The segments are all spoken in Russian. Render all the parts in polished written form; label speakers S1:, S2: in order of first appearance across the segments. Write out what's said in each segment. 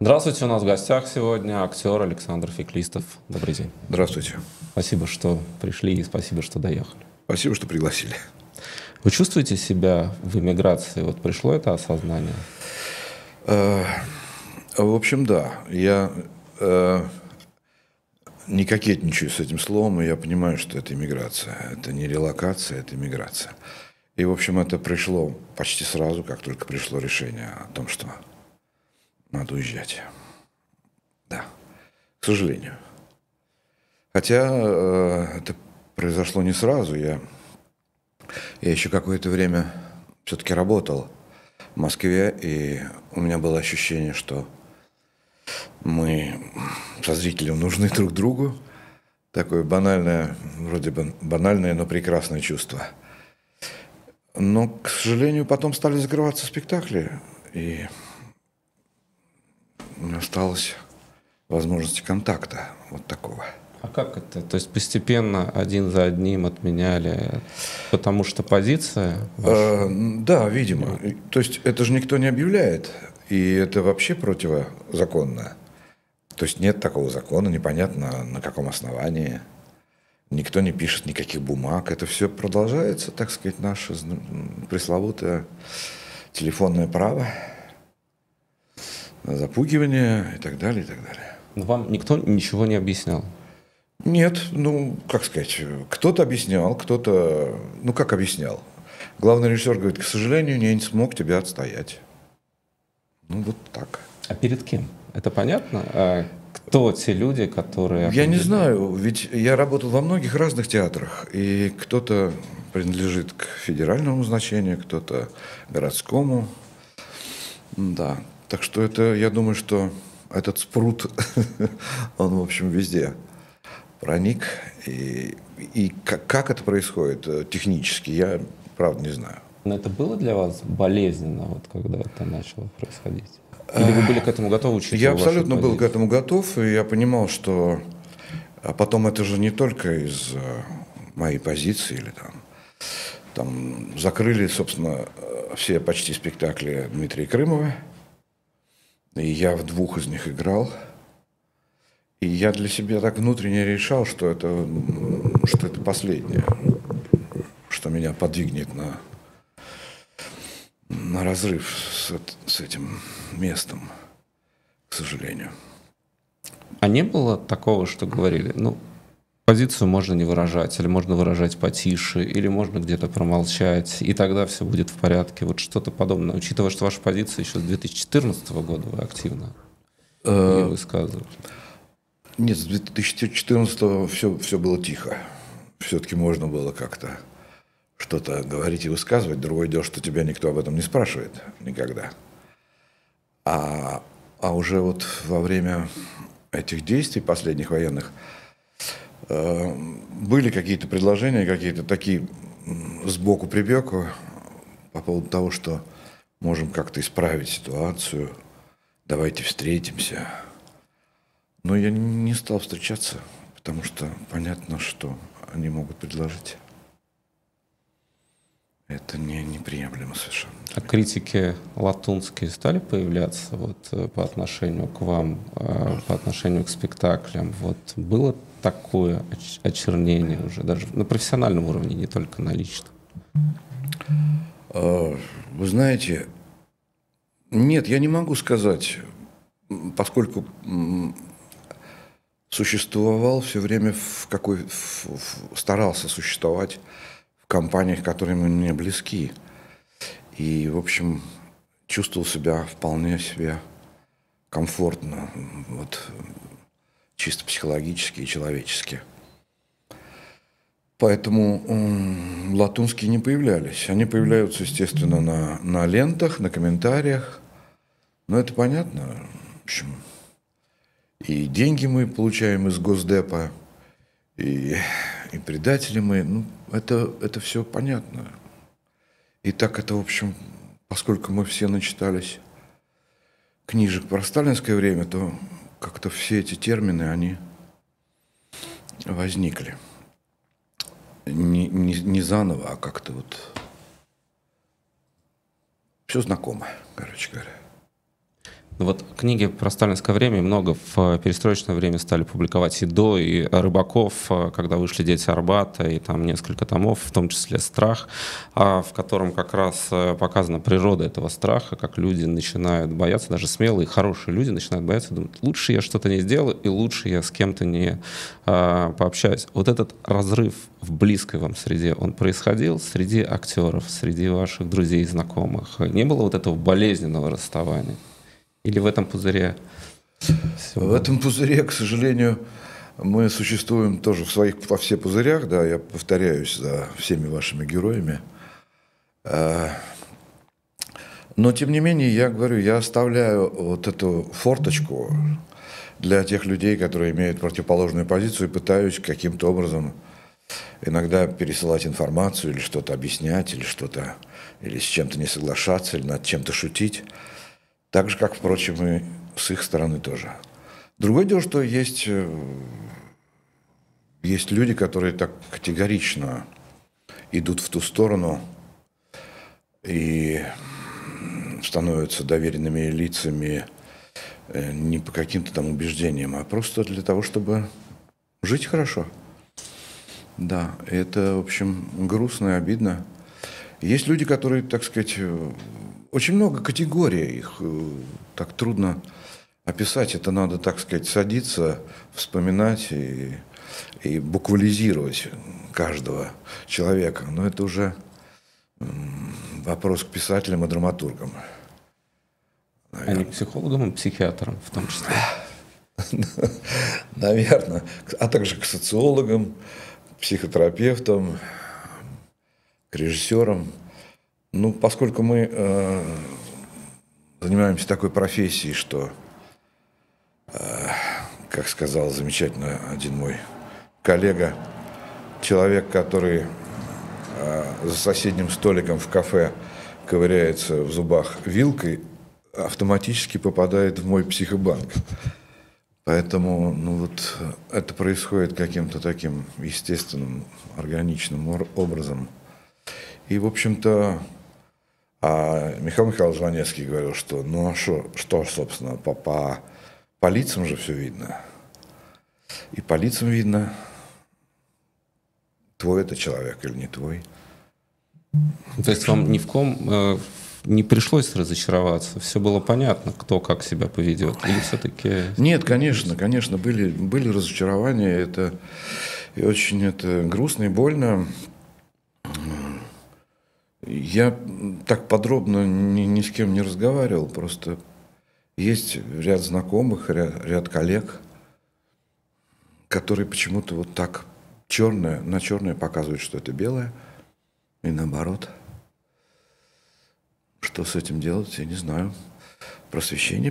S1: Здравствуйте, у нас в гостях сегодня актер Александр Феклистов. Добрый день.
S2: Здравствуйте.
S1: Спасибо, что пришли, и спасибо, что доехали.
S2: Спасибо, что пригласили.
S1: Вы чувствуете себя в эмиграции? Вот пришло это осознание?
S2: В общем, да. Я не кокетничаю с этим словом, и я понимаю, что это иммиграция. Это не релокация, это иммиграция. И, в общем, это пришло почти сразу, как только пришло решение о том, что надо уезжать. Да, к сожалению. Хотя это произошло не сразу. Я еще какое-то время все-таки работал в Москве, и у меня было ощущение, что мы со зрителем нужны друг другу. Такое банальное, вроде бы банальное, но прекрасное чувство. Но, к сожалению, потом стали закрываться спектакли, и не осталось возможности контакта вот такого.
S1: А как это? То есть постепенно один за одним отменяли, потому что позиция ваша...
S2: Да, видимо. То есть это же никто не объявляет, и это вообще противозаконно. То есть нет такого закона, непонятно на каком основании. Никто не пишет никаких бумаг. Это все продолжается, так сказать, наше пресловутое телефонное право, запугивание и так далее, и так далее.
S1: Но вам никто ничего не объяснял?
S2: Нет, ну, как сказать, кто-то объяснял, кто-то... Ну, как объяснял? Главный режиссер говорит, к сожалению, я не смог тебя отстоять. Ну, вот так.
S1: А перед кем? Это понятно? А кто те люди, которые...
S2: Я не знаю, ведь я работал во многих разных театрах, и кто-то принадлежит к федеральному значению, кто-то городскому. Да, так что это, я думаю, что этот спрут, он, в общем, везде проник. И как это происходит технически, я, правда, не знаю.
S1: Но это было для вас болезненно, вот, когда это начало происходить? Или вы были к этому готовы, учитывая
S2: Я абсолютно
S1: вашу
S2: был к этому готов, и я понимал, что... А потом это же не только из моей позиции, или там закрыли, собственно, все почти спектакли Дмитрия Крымова, и я в 2 из них играл. И я для себя так внутренне решал, что это последнее, что меня подвигнет на разрыв с этим местом, к сожалению.
S1: А не было такого, что говорили, ну, позицию можно не выражать, или можно выражать потише, или можно где-то промолчать, и тогда все будет в порядке. Вот что-то подобное. Учитывая, что ваша позиция еще с 2014 года вы активно ее высказывали.
S2: Нет, с 2014 все было тихо. Все-таки можно было как-то что-то говорить и высказывать. Другое дело, что тебя никто об этом не спрашивает никогда. А уже вот во время этих действий последних военных были какие-то предложения, какие-то такие сбоку прибеку по поводу того, что можем как-то исправить ситуацию, давайте встретимся. Но я не стал встречаться, потому что понятно, что они могут предложить. Это неприемлемо совершенно.
S1: А критики латунские стали появляться вот, по отношению к вам, по отношению к спектаклям? Вот было такое очернение уже, даже на профессиональном уровне, не только на личном?
S2: Вы знаете, нет, я не могу сказать, поскольку существовал все время старался существовать в компаниях, которые мне близки. И, в общем, чувствовал себя вполне себе комфортно, вот, чисто психологически и человечески. Поэтому латунские не появлялись. Они появляются, естественно, на лентах, на комментариях. Но это понятно. В общем, и деньги мы получаем из Госдепа, и предатели мы. Ну, это все понятно. И так это, в общем, поскольку мы все начитались книжек про сталинское время, то как-то все эти термины, они возникли. Не заново, а как-то вот все знакомо, короче говоря.
S1: Вот книги про сталинское время много в перестроечное время стали публиковать и до, и Рыбаков, когда вышли «Дети Арбата», и там несколько томов, в том числе «Страх», в котором как раз показана природа этого страха, как люди начинают бояться, даже смелые, хорошие люди начинают бояться, думают, лучше я что-то не сделаю, и лучше я с кем-то не пообщаюсь. Вот этот разрыв в близкой вам среде, он происходил среди актеров, среди ваших друзей и знакомых? Не было вот этого болезненного расставания? Или в этом пузыре?
S2: В этом пузыре, к сожалению, мы существуем тоже во всех пузырях, да, я повторяюсь за всеми вашими героями. Но, тем не менее, я говорю, я оставляю вот эту форточку для тех людей, которые имеют противоположную позицию, и пытаюсь каким-то образом иногда пересылать информацию или что-то объяснять, или с чем-то не соглашаться, или над чем-то шутить. Так же, как, впрочем, и с их стороны тоже. Другое дело, что есть люди, которые так категорично идут в ту сторону и становятся доверенными лицами не по каким-то там убеждениям, а просто для того, чтобы жить хорошо. Да, это, в общем, грустно и обидно. Есть люди, которые, так сказать, очень много категорий, их так трудно описать. Это надо, так сказать, садиться, вспоминать и буквализировать каждого человека. Но это уже вопрос к писателям и драматургам.
S1: А не к психологам и психиатрам в том числе?
S2: Наверное. А также к социологам, психотерапевтам, к режиссерам. Ну, поскольку мы занимаемся такой профессией, что, как сказал замечательно один мой коллега, человек, который за соседним столиком в кафе ковыряется в зубах вилкой, автоматически попадает в мой психобанк. Поэтому ну, вот, это происходит каким-то таким естественным, органичным образом. И, в общем-то, Михаил Михайлович Жванецкий говорил, что ну а что собственно, по лицам же все видно. И по лицам видно, твой это человек или не твой.
S1: То есть вам ни в ком не пришлось разочароваться? Все было понятно, кто как себя поведет? Или все-таки...
S2: Нет, конечно, были разочарования. Это и очень это грустно и больно. Я так подробно ни с кем не разговаривал, просто есть ряд знакомых, ряд коллег, которые почему-то вот так черное на черное показывают, что это белое, и наоборот. Что с этим делать, я не знаю. Просвещение.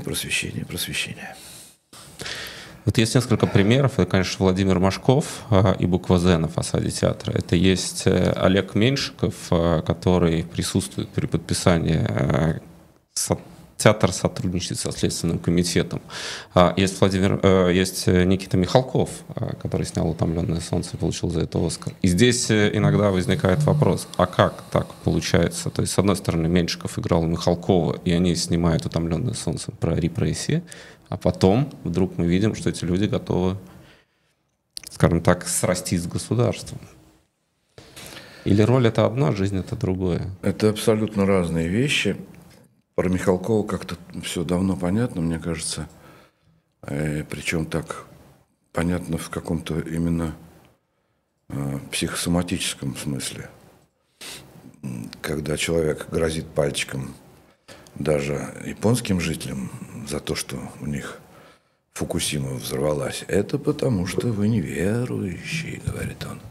S1: Вот есть несколько примеров. Это, конечно, Владимир Машков и буква «З» на фасаде театра. Это есть Олег Меньшиков, который присутствует при подписании. Театр сотрудничает со Следственным комитетом. Есть Никита Михалков, который снял «Утомленное солнце» и получил за это «Оскар». И здесь иногда возникает вопрос, а как так получается? То есть, с одной стороны, Меньшиков играл Михалкова, и они снимают «Утомленное солнце» про репрессии, а потом вдруг мы видим, что эти люди готовы, скажем так, срастись с государством. Или роль — это одно, а жизнь — это другое?
S2: Это абсолютно разные вещи. Про Михалкова как-то все давно понятно, мне кажется. Причем так понятно в каком-то именно психосоматическом смысле. Когда человек грозит пальчиком даже японским жителям за то, что у них Фукусима взорвалась. Это потому, что вы неверующие, говорит он.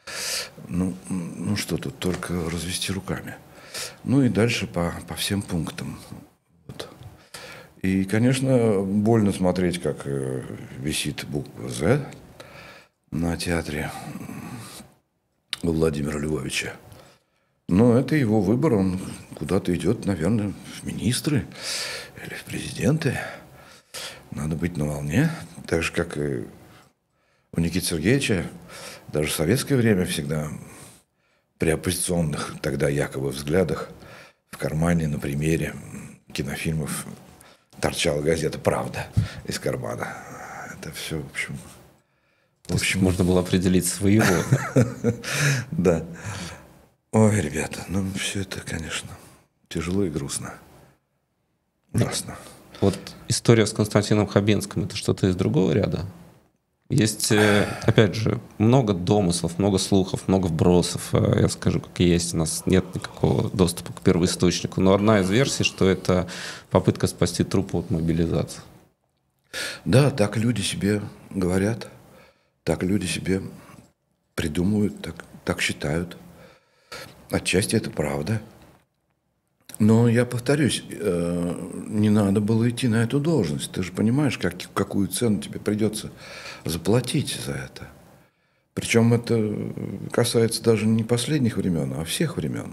S2: Ну что тут, только развести руками. Ну и дальше по всем пунктам. Вот. И, конечно, больно смотреть, как висит буква «З» на театре у Владимира Львовича. Но это его выбор, он куда-то идет, наверное, в министры или в президенты. Надо быть на волне. Так же, как и у Никиты Сергеевича, даже в советское время всегда при оппозиционных тогда якобы взглядах в кармане, на примере кинофильмов торчала газета «Правда» из кармана. Это все, в общем...
S1: То есть можно было определить своего.
S2: Да. Ой, ребята, ну все это, конечно, тяжело и грустно. Ужасно.
S1: Вот история с Константином Хабенским — это что-то из другого ряда? Есть, опять же, много домыслов, много слухов, много вбросов. Я скажу, как и есть. У нас нет никакого доступа к первоисточнику. Но одна из версий, что это попытка спасти труп от мобилизации.
S2: Да, так люди себе говорят, так люди себе придумывают, так считают. Отчасти это правда. Но я повторюсь, не надо было идти на эту должность. Ты же понимаешь, какую цену тебе придется заплатить за это. Причем это касается даже не последних времен, а всех времен.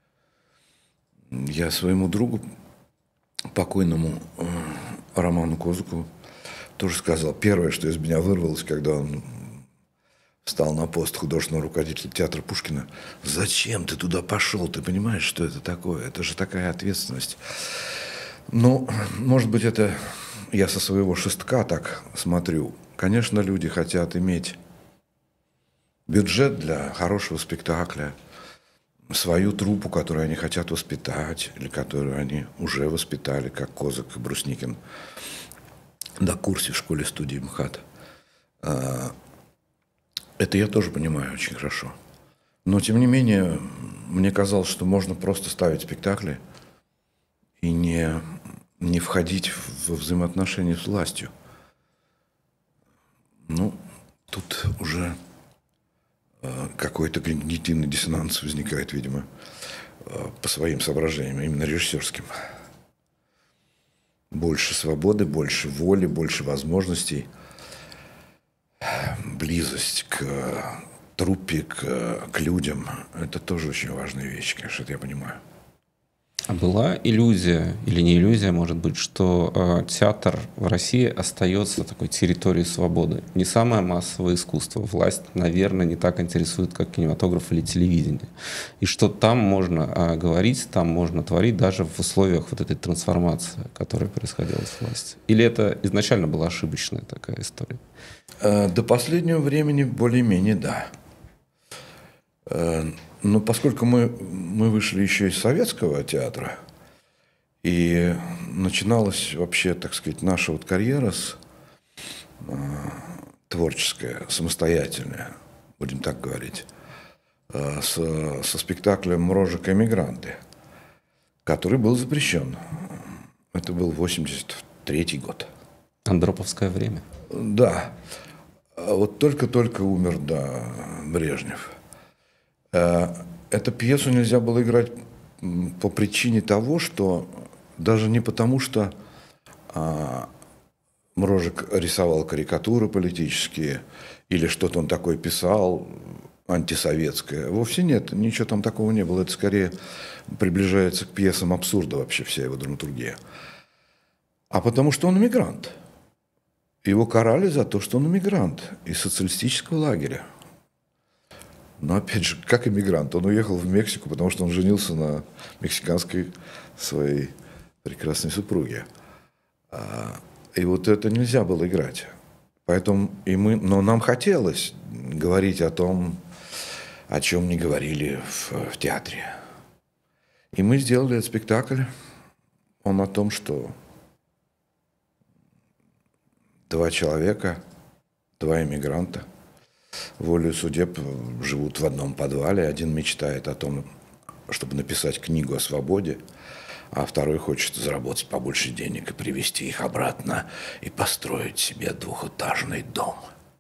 S2: Я своему другу, покойному Роману Козыкову, тоже сказал. Первое, что из меня вырвалось, когда он встал на пост художественного руководителя театра Пушкина. Зачем ты туда пошел? Ты понимаешь, что это такое? Это же такая ответственность. Ну, может быть, это я со своего шестка так смотрю. Конечно, люди хотят иметь бюджет для хорошего спектакля, свою труппу, которую они хотят воспитать, или которую они уже воспитали, как Козак и Брусникин, на курсе в школе-студии МХАТ. Это я тоже понимаю очень хорошо. Но, тем не менее, мне казалось, что можно просто ставить спектакли и не входить во взаимоотношения с властью. Ну, тут уже какой-то когнитивный диссонанс возникает, видимо, по своим соображениям, именно режиссерским. Больше свободы, больше воли, больше возможностей. Близость к труппе, к людям – это тоже очень важная вещь, конечно, это я понимаю.
S1: А была иллюзия, или не иллюзия, может быть, что театр в России остается такой территорией свободы? Не самое массовое искусство. Власть, наверное, не так интересует, как кинематограф или телевидение. И что там можно говорить, там можно творить даже в условиях вот этой трансформации, которая происходила с властью. Или это изначально была ошибочная такая история?
S2: До последнего времени более-менее да. Но поскольку мы вышли еще из советского театра, и начиналась вообще, так сказать, наша вот карьера творческая, самостоятельная, будем так говорить, со спектаклем «Рожек эмигранты», который был запрещен. Это был 83-й год.
S1: Андроповское время.
S2: Да. Вот только-только умер, да, Брежнев. Эту пьесу нельзя было играть по причине того, что даже не потому, что Мрожик рисовал карикатуры политические или что-то он такое писал антисоветское. Вовсе нет, ничего там такого не было. Это скорее приближается к пьесам абсурда вообще вся его драматургия. А потому что он эмигрант. Его карали за то, что он эмигрант из социалистического лагеря. Но опять же, как эмигрант, он уехал в Мексику, потому что он женился на мексиканской своей прекрасной супруге. И вот это нельзя было играть. Поэтому но нам хотелось говорить о том, о чем не говорили в театре. И мы сделали этот спектакль. Он о том, что два человека, два эмигранта, волею судеб живут в одном подвале. Один мечтает о том, чтобы написать книгу о свободе, а второй хочет заработать побольше денег и привезти их обратно и построить себе двухэтажный дом.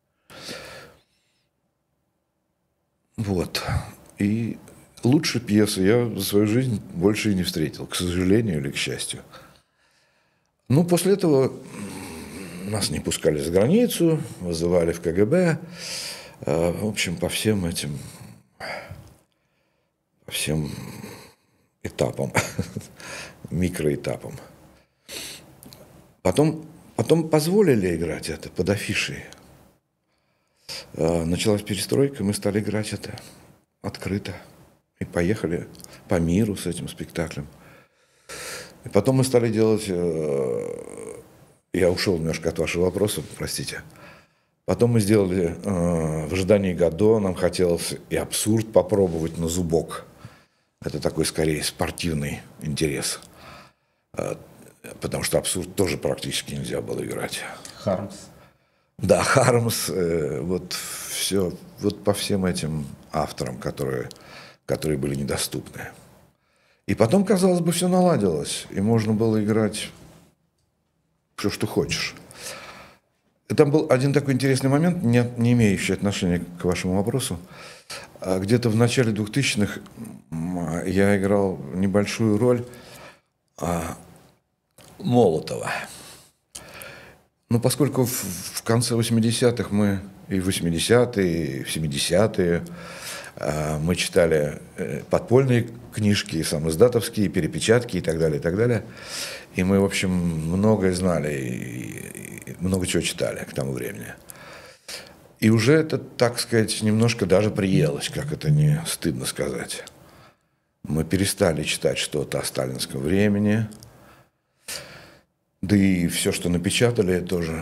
S2: Вот. И лучше пьесы я за свою жизнь больше и не встретил, к сожалению или к счастью. Ну, после этого нас не пускали за границу, вызывали в КГБ. В общем, по всем этапам, микроэтапам. Потом позволили играть это под афишей. Началась перестройка, мы стали играть это открыто. И поехали по миру с этим спектаклем. И потом мы стали делать... Я ушел немножко от вашего вопроса, простите. Потом мы сделали «В ожидании Годо». Нам хотелось и абсурд попробовать на зубок. Это такой, скорее, спортивный интерес. Потому что абсурд тоже практически нельзя было играть.
S1: Хармс.
S2: Да, Хармс. Вот все, вот по всем этим авторам, которые были недоступны. И потом, казалось бы, все наладилось. И можно было играть все, что хочешь. И там был один такой интересный момент, не имеющий отношения к вашему вопросу. Где-то в начале 2000-х я играл небольшую роль Молотова. Но поскольку в конце 80-х мы, и в 80-е, и в 70-е, мы читали подпольные книжки, самоиздатовские, перепечатки и так далее, и мы, в общем, многое знали и много чего читали к тому времени. И уже это, так сказать, немножко даже приелось, как это не стыдно сказать. Мы перестали читать что-то о сталинском времени, да и все, что напечатали, тоже.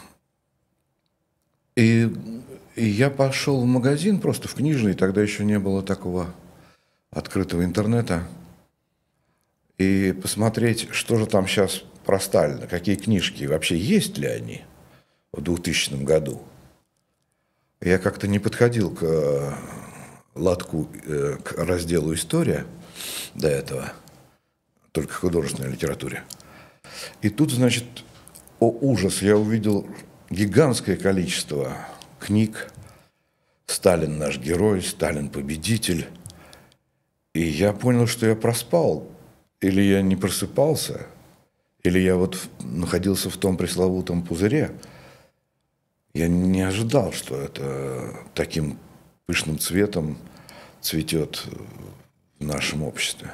S2: И я пошел в магазин, просто в книжный, тогда еще не было такого открытого интернета, и посмотреть, что же там сейчас про Сталина, какие книжки, вообще есть ли они в 2000 году. Я как-то не подходил к лотку, к разделу «История» до этого, только в художественной литературе. И тут, значит, о ужас, я увидел гигантское количество книг. «Сталин наш герой», «Сталин победитель». И я понял, что я проспал. Или я не просыпался, или я вот находился в том пресловутом пузыре. Я не ожидал, что это таким пышным цветом цветет в нашем обществе.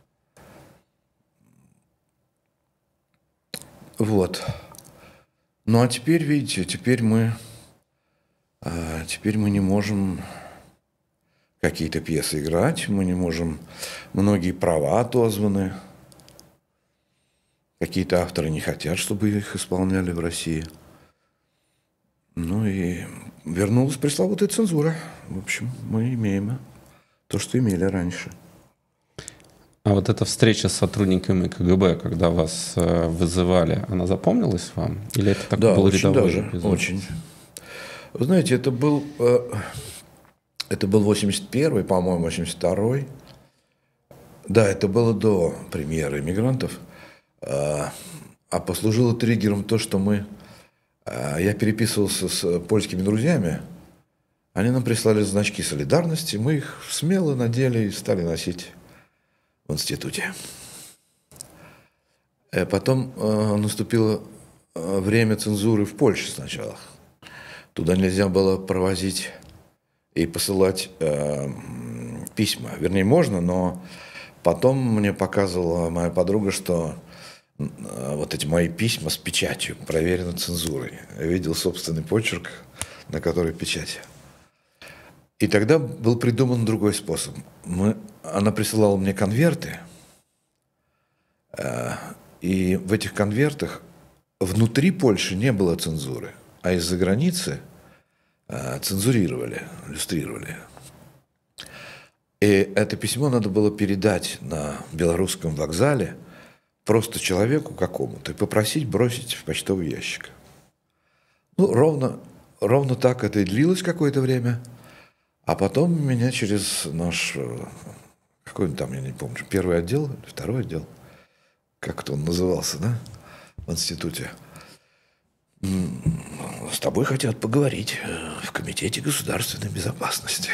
S2: Вот. Ну а теперь, видите, теперь мы не можем какие-то пьесы играть, мы не можем, многие права отозваны, какие-то авторы не хотят, чтобы их исполняли в России. Ну и вернулась пресловутая цензура. В общем, мы имеем то, что имели раньше.
S1: А вот эта встреча с сотрудниками КГБ, когда вас вызывали, она запомнилась вам? Или это такой был рядовой эпизод?
S2: Очень. Вы знаете, это был 81-й, по-моему, 82-й. Да, это было до премьеры «Эмигрантов». А послужило триггером то, что я переписывался с польскими друзьями. Они нам прислали значки солидарности. Мы их смело надели и стали носить в институте. Потом наступило время цензуры в Польше сначала. Туда нельзя было провозить и посылать письма. Вернее, можно, но потом мне показывала моя подруга, что вот эти мои письма с печатью проверены цензурой. Я видел собственный почерк, на которой печать. И тогда был придуман другой способ. Она присылала мне конверты, и в этих конвертах внутри Польши не было цензуры, а из-за границы цензурировали, иллюстрировали. И это письмо надо было передать на белорусском вокзале просто человеку какому-то и попросить бросить в почтовый ящик. Ну, ровно так это и длилось какое-то время. А потом меня через наш, какой он там, я не помню, первый отдел, второй отдел, как-то он назывался, да, в институте. С тобой хотят поговорить в Комитете государственной безопасности.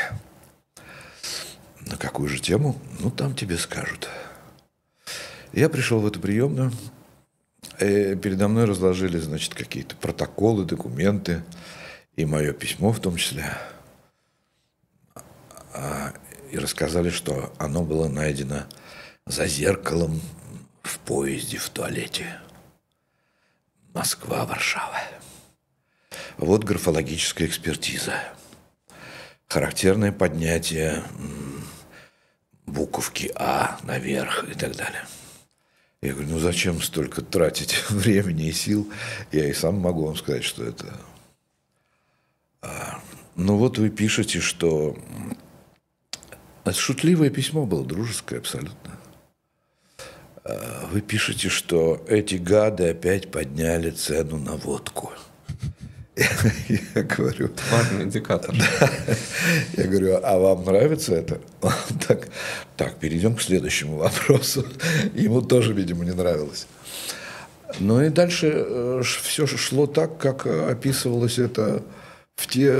S2: На какую же тему? Ну, там тебе скажут. Я пришел в эту приемную, и передо мной разложили, значит, какие-то протоколы, документы, и мое письмо в том числе. И рассказали, что оно было найдено за зеркалом в поезде, в туалете. Москва, Варшава. Вот графологическая экспертиза. Характерное поднятие буковки А наверх и так далее. Я говорю, ну зачем столько тратить времени и сил? Я и сам могу вам сказать, что это... Ну вот вы пишете, что... Это шутливое письмо было, дружеское абсолютно. Вы пишете, что эти гады опять подняли цену на водку. Я говорю...
S1: Важный индикатор.
S2: Я говорю, а вам нравится это? Так, перейдем к следующему вопросу. Ему тоже, видимо, не нравилось. Ну и дальше все шло так, как описывалось это в те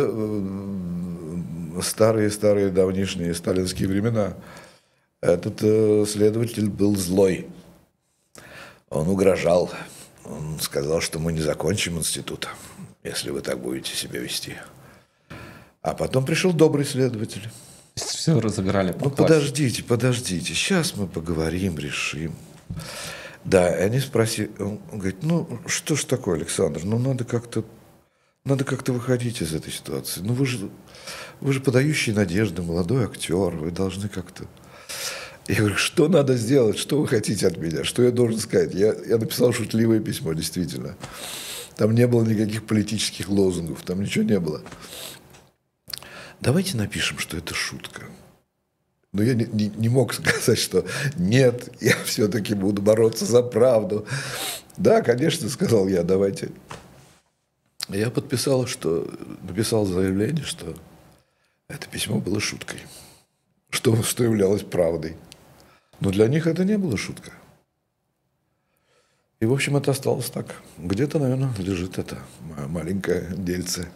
S2: старые давнишние сталинские времена. Этот следователь был злой. Он угрожал. Он сказал, что мы не закончим институт, если вы так будете себя вести. А потом пришел добрый следователь.
S1: Все разыграли по
S2: классике. Подождите, сейчас мы поговорим, решим. Да, и они спросили, он говорит, ну что ж такое, Александр, ну надо как-то выходить из этой ситуации. Ну вы же подающий надежды, молодой актер, вы должны как-то... Я говорю, что надо сделать, что вы хотите от меня, что я должен сказать? Я написал шутливое письмо, действительно. Там не было никаких политических лозунгов, там ничего не было. Давайте напишем, что это шутка. Но я не мог сказать, что нет, я все-таки буду бороться за правду. Да, конечно, сказал я, давайте. Я написал заявление, что это письмо было шуткой, что являлось правдой. Но для них это не было шутка. И, в общем, это осталось так. Где-то, наверное, лежит это маленькое дельце.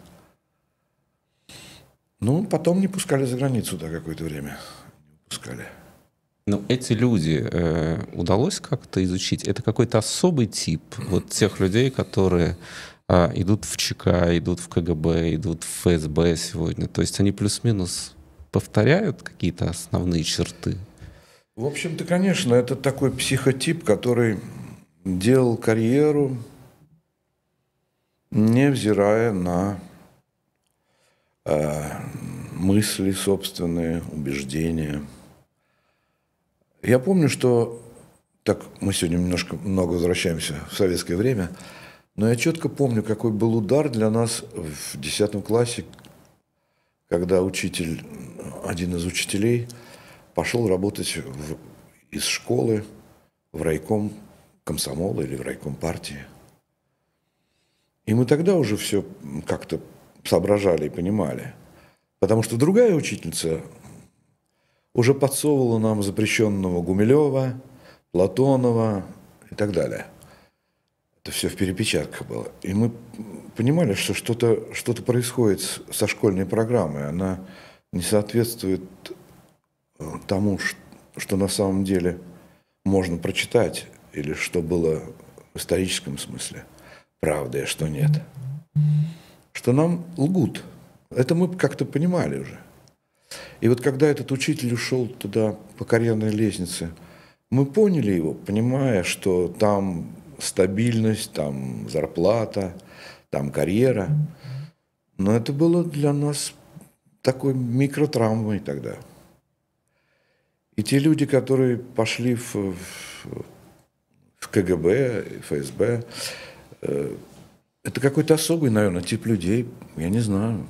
S2: Ну, потом не пускали за границу, да, какое-то время. Не пускали.
S1: Но эти люди удалось как-то изучить? Это какой-то особый тип вот тех людей, которые идут в ЧК, идут в КГБ, идут в ФСБ сегодня? То есть они плюс-минус повторяют какие-то основные черты?
S2: В общем-то, конечно, это такой психотип, который делал карьеру, невзирая на мысли собственные, убеждения. Я помню, что, так мы сегодня много возвращаемся в советское время, но я четко помню, какой был удар для нас в 10 классе, когда один из учителей пошел работать из школы в райком комсомола или в райком партии. И мы тогда уже все как-то соображали и понимали. Потому что другая учительница уже подсовывала нам запрещенного Гумилева, Платонова и так далее. Это все в перепечатках было. И мы понимали, что что-то происходит со школьной программой. Она не соответствует тому, что на самом деле можно прочитать, или что было в историческом смысле правдой, а что нет. Что нам лгут. Это мы как-то понимали уже. И вот когда этот учитель ушел туда по карьерной лестнице, мы поняли его, понимая, что там стабильность, там зарплата, там карьера. Но это было для нас такой микротравмой тогда. И те люди, которые пошли в КГБ, ФСБ, это какой-то особый, наверное, тип людей, я не знаю.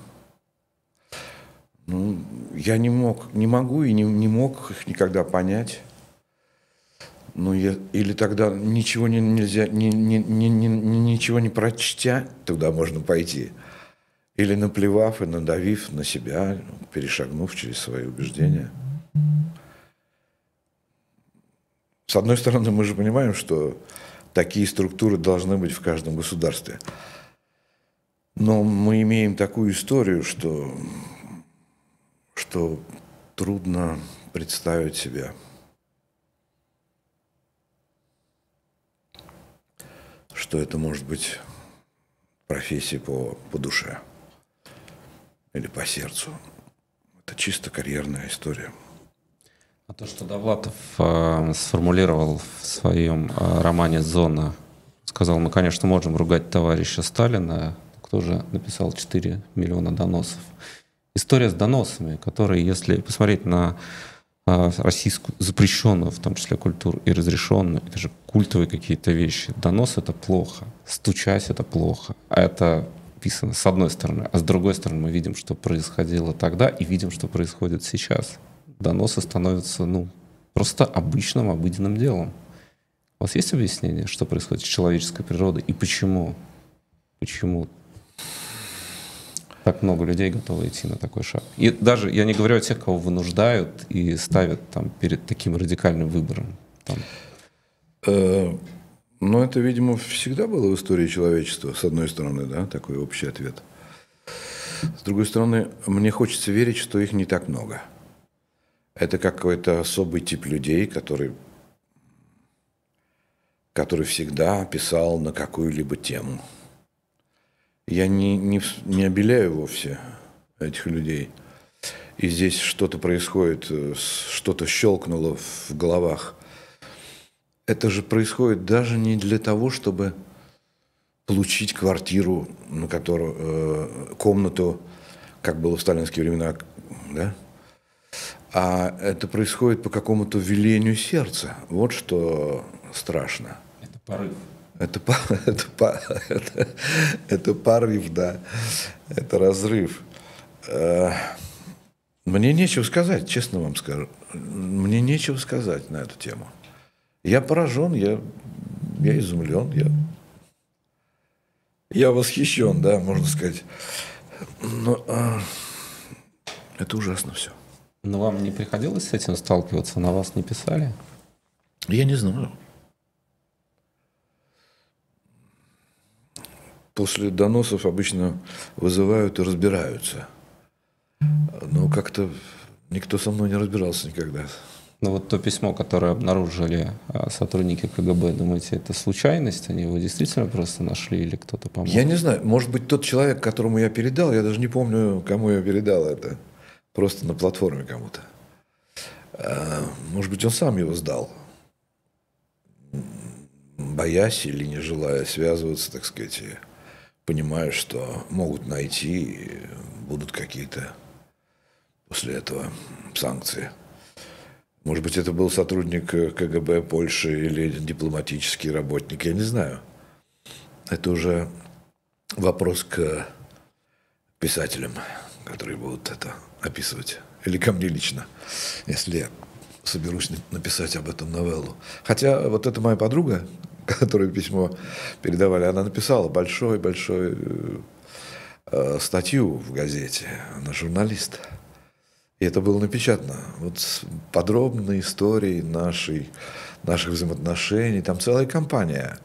S2: Ну, я не могу и не мог их никогда понять. Ну, или тогда ничего нельзя, ничего не прочтя, туда можно пойти. Или наплевав и надавив на себя, перешагнув через свои убеждения. С одной стороны, мы же понимаем, что такие структуры должны быть в каждом государстве. Но мы имеем такую историю, что трудно представить себе, что это может быть профессия по душе или по сердцу. Это чисто карьерная история.
S1: А то, что Довлатов сформулировал в своем романе «Зона», сказал, мы, конечно, можем ругать товарища Сталина, кто же написал 4 миллиона доносов. История с доносами, которые, если посмотреть на российскую, запрещенную в том числе культуру и разрешенную, это же культовые какие-то вещи. Донос — это плохо, стучать — это плохо. А это писано с одной стороны, а с другой стороны мы видим, что происходило тогда, и видим, что происходит сейчас. Доносы становятся, просто обычным, обыденным делом. У вас есть объяснение, что происходит с человеческой природой и почему? Почему так много людей готовы идти на такой шаг? И даже я не говорю о тех, кого вынуждают и ставят там перед таким радикальным выбором.
S2: Но это, видимо, всегда было в истории человечества, с одной стороны, да, такой общий ответ. С другой стороны, мне хочется верить, что их не так много. Это какой-то особый тип людей, который всегда писал на какую-либо тему. Я не обеляю вовсе этих людей. И здесь что-то происходит, что-то щелкнуло в головах. Это же происходит даже не для того, чтобы получить квартиру, комнату, как было в сталинские времена, да? А это происходит по какому-то велению сердца. Вот что страшно.
S1: Это порыв.
S2: Это порыв, да. Это разрыв. Мне нечего сказать, честно вам скажу. Мне нечего сказать на эту тему. Я поражен, я изумлен, я восхищен, да, можно сказать. Но это ужасно все.
S1: Но вам не приходилось с этим сталкиваться? На вас не писали?
S2: Я не знаю. После доносов обычно вызывают и разбираются. Но как-то никто со мной не разбирался никогда.
S1: Ну вот то письмо, которое обнаружили сотрудники КГБ, думаете, это случайность? Они его действительно просто нашли или кто-то помог?
S2: Я не знаю. Может быть, тот человек, которому я передал, я даже не помню, кому я передал это. Просто на платформе кому-то. Может быть, он сам его сдал. Боясь или не желая связываться, так сказать, и понимая, что могут найти, и будут какие-то после этого санкции. Может быть, это был сотрудник КГБ Польши или дипломатический работник, я не знаю. Это уже вопрос к писателям, которые будут это описывать. Или ко мне лично, если я соберусь написать об этом новеллу. Хотя вот эта моя подруга, которой письмо передавали, она написала большой статью в газете. Она журналист. И это было напечатано. Вот подробные истории наших взаимоотношений. Там целая кампания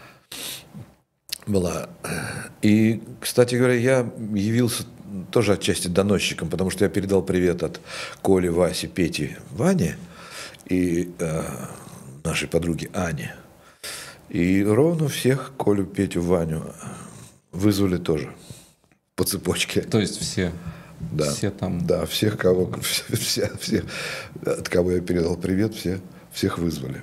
S2: была. И, кстати говоря, я явился тоже отчасти доносчиком, потому что я передал привет от Коли, Васи, Пети, Ване и нашей подруги Ане. И ровно всех, Колю, Петю, Ваню, вызвали тоже по цепочке.
S1: То есть все?
S2: Да,
S1: все там?
S2: Да, всех, от кого я передал привет, всех вызвали.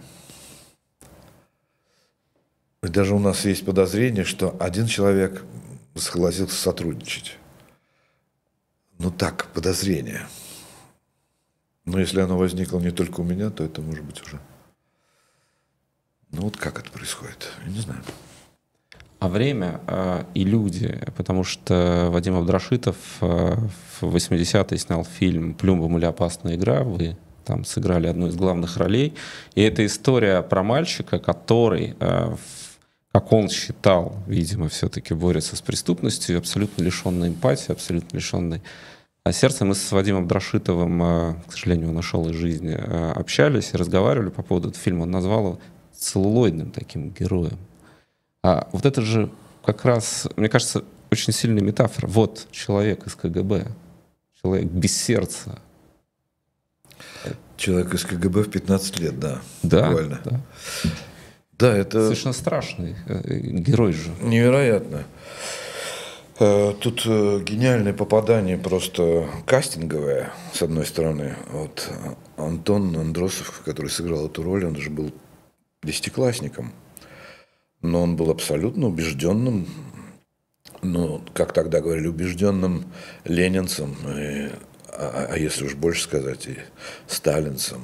S2: И даже у нас есть подозрение, что один человек согласился сотрудничать. Ну так, подозрение. Но если оно возникло не только у меня, то это может быть уже... Ну вот как это происходит, я не знаю.
S1: А время и люди, потому что Вадим Абдрашитов в 80-е снял фильм «Плюмбом или опасная игра», вы там сыграли одну из главных ролей, и это история про мальчика, который, как он считал, видимо, все-таки борется с преступностью, абсолютно лишенной эмпатии, абсолютно лишенной сердца. Мы с Вадимом Абдрашитовым, к сожалению, он ушел из жизни, общались и разговаривали по поводу этого фильма. Он назвал его целлулоидным таким героем. А вот это же как раз, мне кажется, очень сильная метафора. Вот человек из КГБ, человек без сердца.
S2: Человек из КГБ в 15 лет, да.
S1: Да,
S2: буквально.
S1: Да.
S2: Да, это...
S1: Совершенно страшный герой же.
S2: Невероятно. Тут гениальное попадание просто кастинговое, с одной стороны. Вот Антон Андросов, который сыграл эту роль, он же был 10-классником. Но он был абсолютно убежденным, ну, как тогда говорили, убежденным ленинцем и а если уж больше сказать, и сталинцам.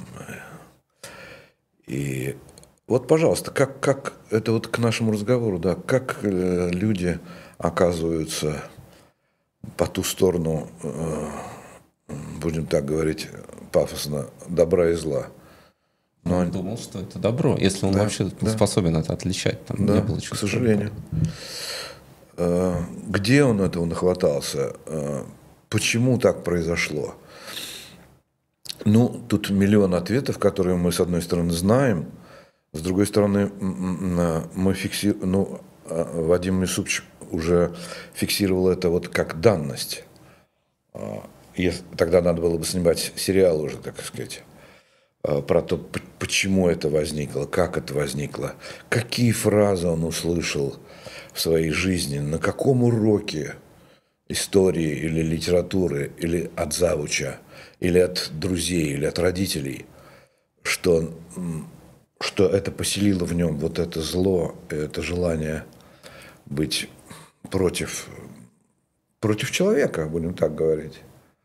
S2: И вот, пожалуйста, как это вот к нашему разговору, да, как люди оказываются по ту сторону, будем так говорить пафосно, добра и зла.
S1: Но он думал, что это добро, если он вообще способен это отличать. Там не было чувства.
S2: К сожалению. Где он этого нахватался? Почему так произошло? Ну, тут миллион ответов, которые мы, с одной стороны, знаем, с другой стороны, мы фиксируем, ну, Вадим Юсупович уже фиксировал это вот как данность. Тогда надо было бы снимать сериал уже, так сказать, про то, почему это возникло, как это возникло, какие фразы он услышал в своей жизни, на каком уроке истории или литературы, или от завуча, или от друзей, или от родителей, что это поселило в нем вот это зло, это желание быть против человека, будем так говорить.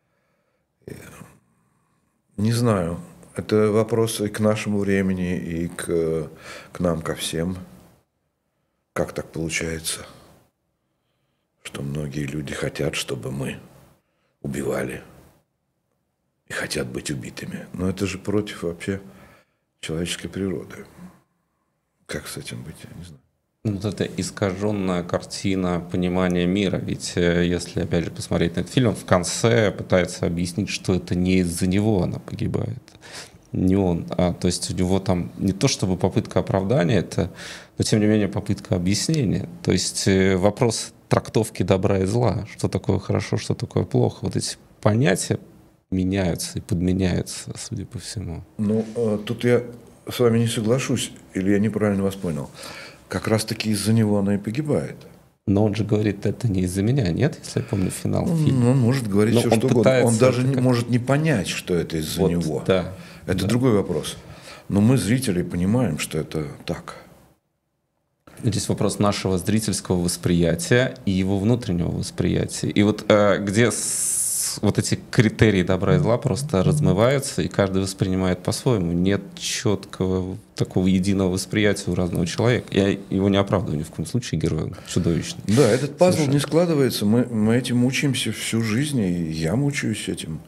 S2: Не знаю. Это вопрос и к нашему времени, и к нам, ко всем. Как так получается, что многие люди хотят, чтобы мы убивали и хотят быть убитыми. Но это же против вообще человеческой природы. Как с этим быть, я не знаю.
S1: Вот это искаженная картина понимания мира. Ведь если, опять же, посмотреть на этот фильм, в конце пытается объяснить, что это не из-за него она погибает. Не он. То есть у него там не то чтобы попытка оправдания, но тем не менее попытка объяснения. То есть вопрос трактовки добра и зла. Что такое хорошо, что такое плохо. Вот эти понятия меняются и подменяются, судя по всему.
S2: Ну, тут я с вами не соглашусь, или я неправильно вас понял. Как раз-таки из-за него она и погибает.
S1: Но он же говорит, это не из-за меня, нет? Если я помню финал фильма.
S2: Он может говорить все, что угодно. Он даже не может не понять, что это из-за него.
S1: Да,
S2: это другой вопрос. Но мы, зрители, понимаем, что это так.
S1: Здесь вопрос нашего зрительского восприятия и его внутреннего восприятия. И вот где вот эти критерии добра и зла просто размываются, и каждый воспринимает по-своему. Нет четкого такого единого восприятия у разного человека. Я его не оправдываю ни в коем случае, герой он чудовищный.
S2: Да, этот пазл не складывается. Мы этим мучаемся всю жизнь, и я мучаюсь этим.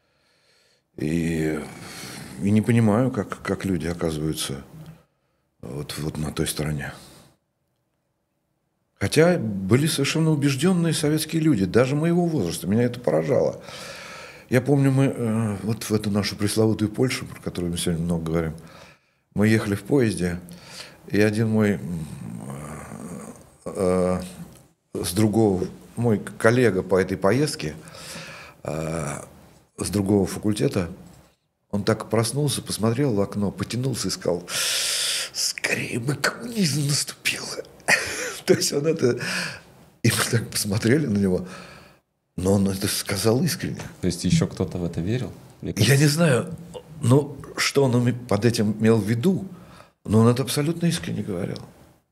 S2: И не понимаю, как люди оказываются вот на той стороне. Хотя были совершенно убежденные советские люди, даже моего возраста. Меня это поражало. Я помню, мы вот в эту нашу пресловутую Польшу, про которую мы сегодня много говорим, мы ехали в поезде, и один мой мой коллега по этой поездке с другого факультета, он так проснулся, посмотрел в окно, потянулся и сказал: «Скорее бы коммунизм наступил». То есть он это... И мы так посмотрели на него, но он это сказал искренне.
S1: То есть еще кто-то в это верил?
S2: Я не знаю, что он под этим имел в виду, но он это абсолютно искренне говорил.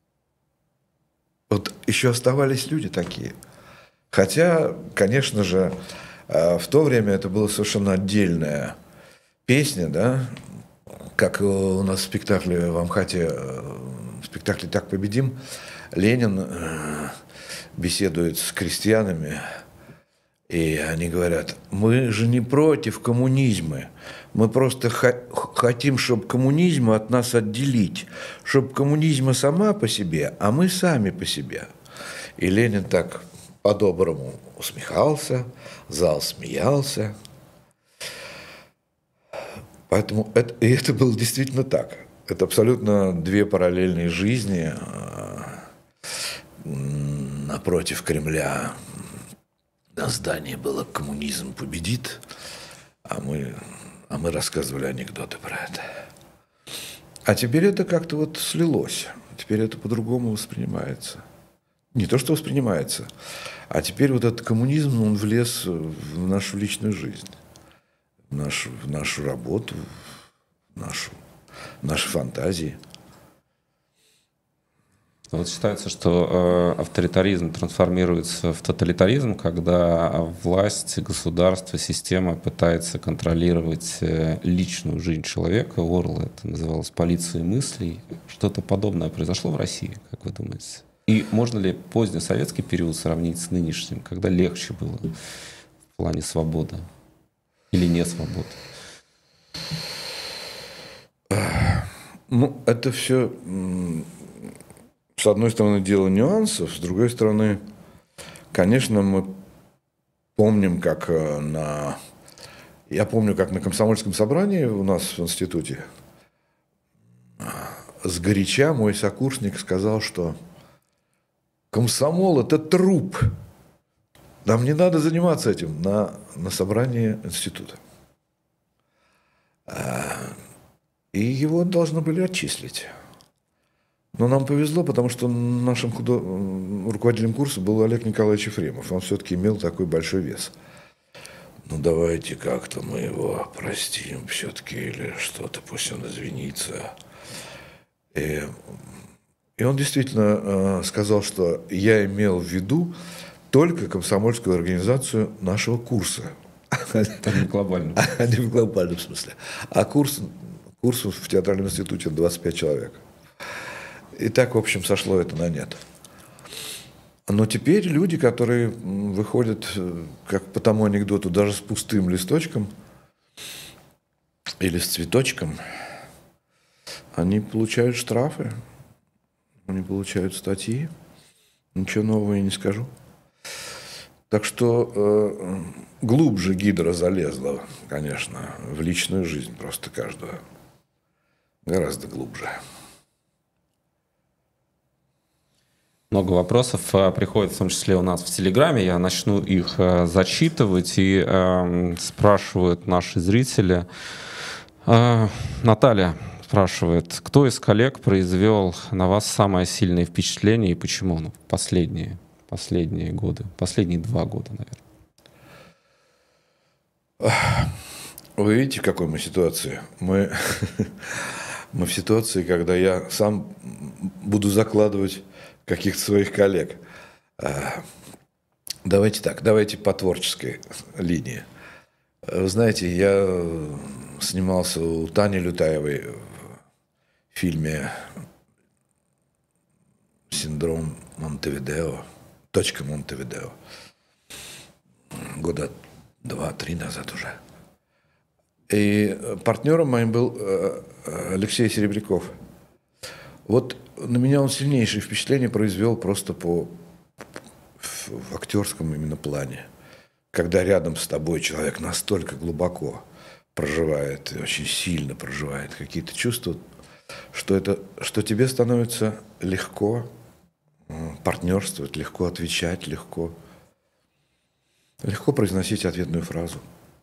S2: Вот еще оставались люди такие. Хотя, конечно же, в то время это была совершенно отдельная песня, да, как у нас в спектакле в Амхате, в спектакле «Так победим», Ленин беседует с крестьянами, и они говорят: мы же не против коммунизма, мы просто хотим, чтобы коммунизм от нас отделить, чтобы коммунизма сама по себе, а мы сами по себе. И Ленин так по-доброму усмехался, зал смеялся. Поэтому это было действительно так. Это абсолютно две параллельные жизни. Напротив Кремля на здании было «Коммунизм победит», а мы рассказывали анекдоты про это. А теперь это как-то вот слилось. Теперь это по-другому воспринимается. Не то, что воспринимается, а теперь вот этот коммунизм, он влез в нашу личную жизнь, в нашу работу, в наши фантазии.
S1: Вот считается, что авторитаризм трансформируется в тоталитаризм, когда власть, государство, система пытается контролировать личную жизнь человека. Орл это называлось полицией мыслей. Что-то подобное произошло в России, как вы думаете? И можно ли позднесоветский период сравнить с нынешним, когда легче было в плане свободы или не свободы?
S2: Ну, это все, с одной стороны, дело нюансов, с другой стороны, конечно, мы помним, как я помню, как на комсомольском собрании у нас в институте сгоряча мой сокурсник сказал, что комсомол – это труп. Нам не надо заниматься этим на собрании института. И его должны были отчислить. Но нам повезло, потому что нашим руководителем курса был Олег Николаевич Ефремов. Он все-таки имел такой большой вес. Ну, давайте как-то мы его простим все-таки или что-то, пусть он извинится. И он действительно сказал, что я имел в виду только комсомольскую организацию нашего курса.
S1: Это не глобально.
S2: Не в глобальном смысле. А курсов в театральном институте 25 человек. И так, в общем, сошло это на нет. Но теперь люди, которые выходят, как по тому анекдоту, даже с пустым листочком или с цветочком, они получают штрафы, они получают статьи. Ничего нового я не скажу. Так что глубже гидра залезла, конечно, в личную жизнь просто каждого. Гораздо глубже.
S1: Много вопросов приходит, в том числе у нас в Телеграме. Я начну их зачитывать. И спрашивают наши зрители. Наталья спрашивает, кто из коллег произвел на вас самое сильное впечатление и почему? Ну, последние годы, последние 2 года, наверное.
S2: Вы видите, в какой мы ситуации? Мы в ситуации, когда я сам буду закладывать каких-то своих коллег. Давайте так, давайте по творческой линии. Вы знаете, я снимался у Тани Лютаевой в фильме «Синдром Монтевидео», «Точка Монтевидео». Года 2-3 назад уже. И партнером моим был Алексей Серебряков. Вот на меня он сильнейшее впечатление произвел просто в актерском именно плане. Когда рядом с тобой человек настолько глубоко проживает, очень сильно проживает какие-то чувства, что тебе становится легко партнерствовать, легко отвечать, легко произносить ответную фразу.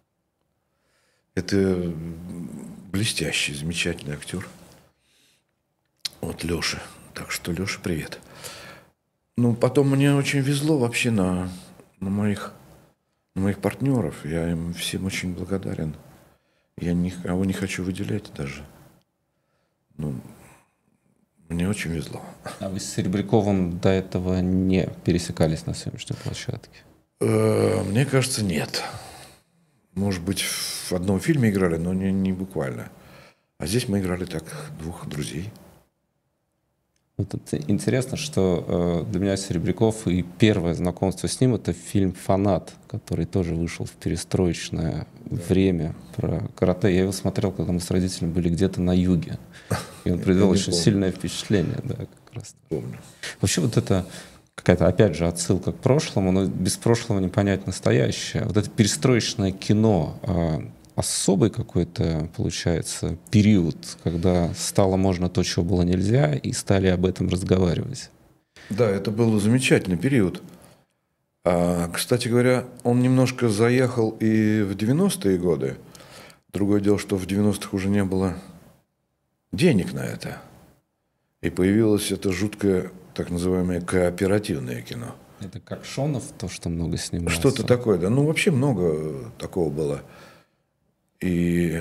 S2: Это блестящий, замечательный актер. Вот Леша. Так что, Леша, привет. Ну, потом мне очень везло вообще на моих партнеров. Я им всем очень благодарен. Я никого не хочу выделять даже. Ну, мне очень везло.
S1: А вы с Серебряковым до этого не пересекались на съемочной площадке?
S2: Мне кажется, нет. Может быть, в одном фильме играли, но не буквально. А здесь мы играли так, 2 друзей.
S1: Вот это интересно, что для меня Серебряков и первое знакомство с ним — это фильм «Фанат», который тоже вышел в перестроечное время про карате. Я его смотрел, когда мы с родителями были где-то на юге. И он произвел очень сильное впечатление. Да, как раз.
S2: Помню.
S1: Вообще вот это какая-то, опять же, отсылка к прошлому, но без прошлого не понять настоящее. Вот это перестроечное кино, особый какой-то, получается, период, когда стало можно то, чего было нельзя, и стали об этом разговаривать.
S2: Да, это был замечательный период. Кстати говоря, он немножко заехал и в 90-е годы. Другое дело, что в 90-х уже не было денег на это. И появилось это жуткое, так называемое, кооперативное кино.
S1: Это как Шонов, то, что много снимался?
S2: Что-то такое, да. Ну, вообще много такого было. И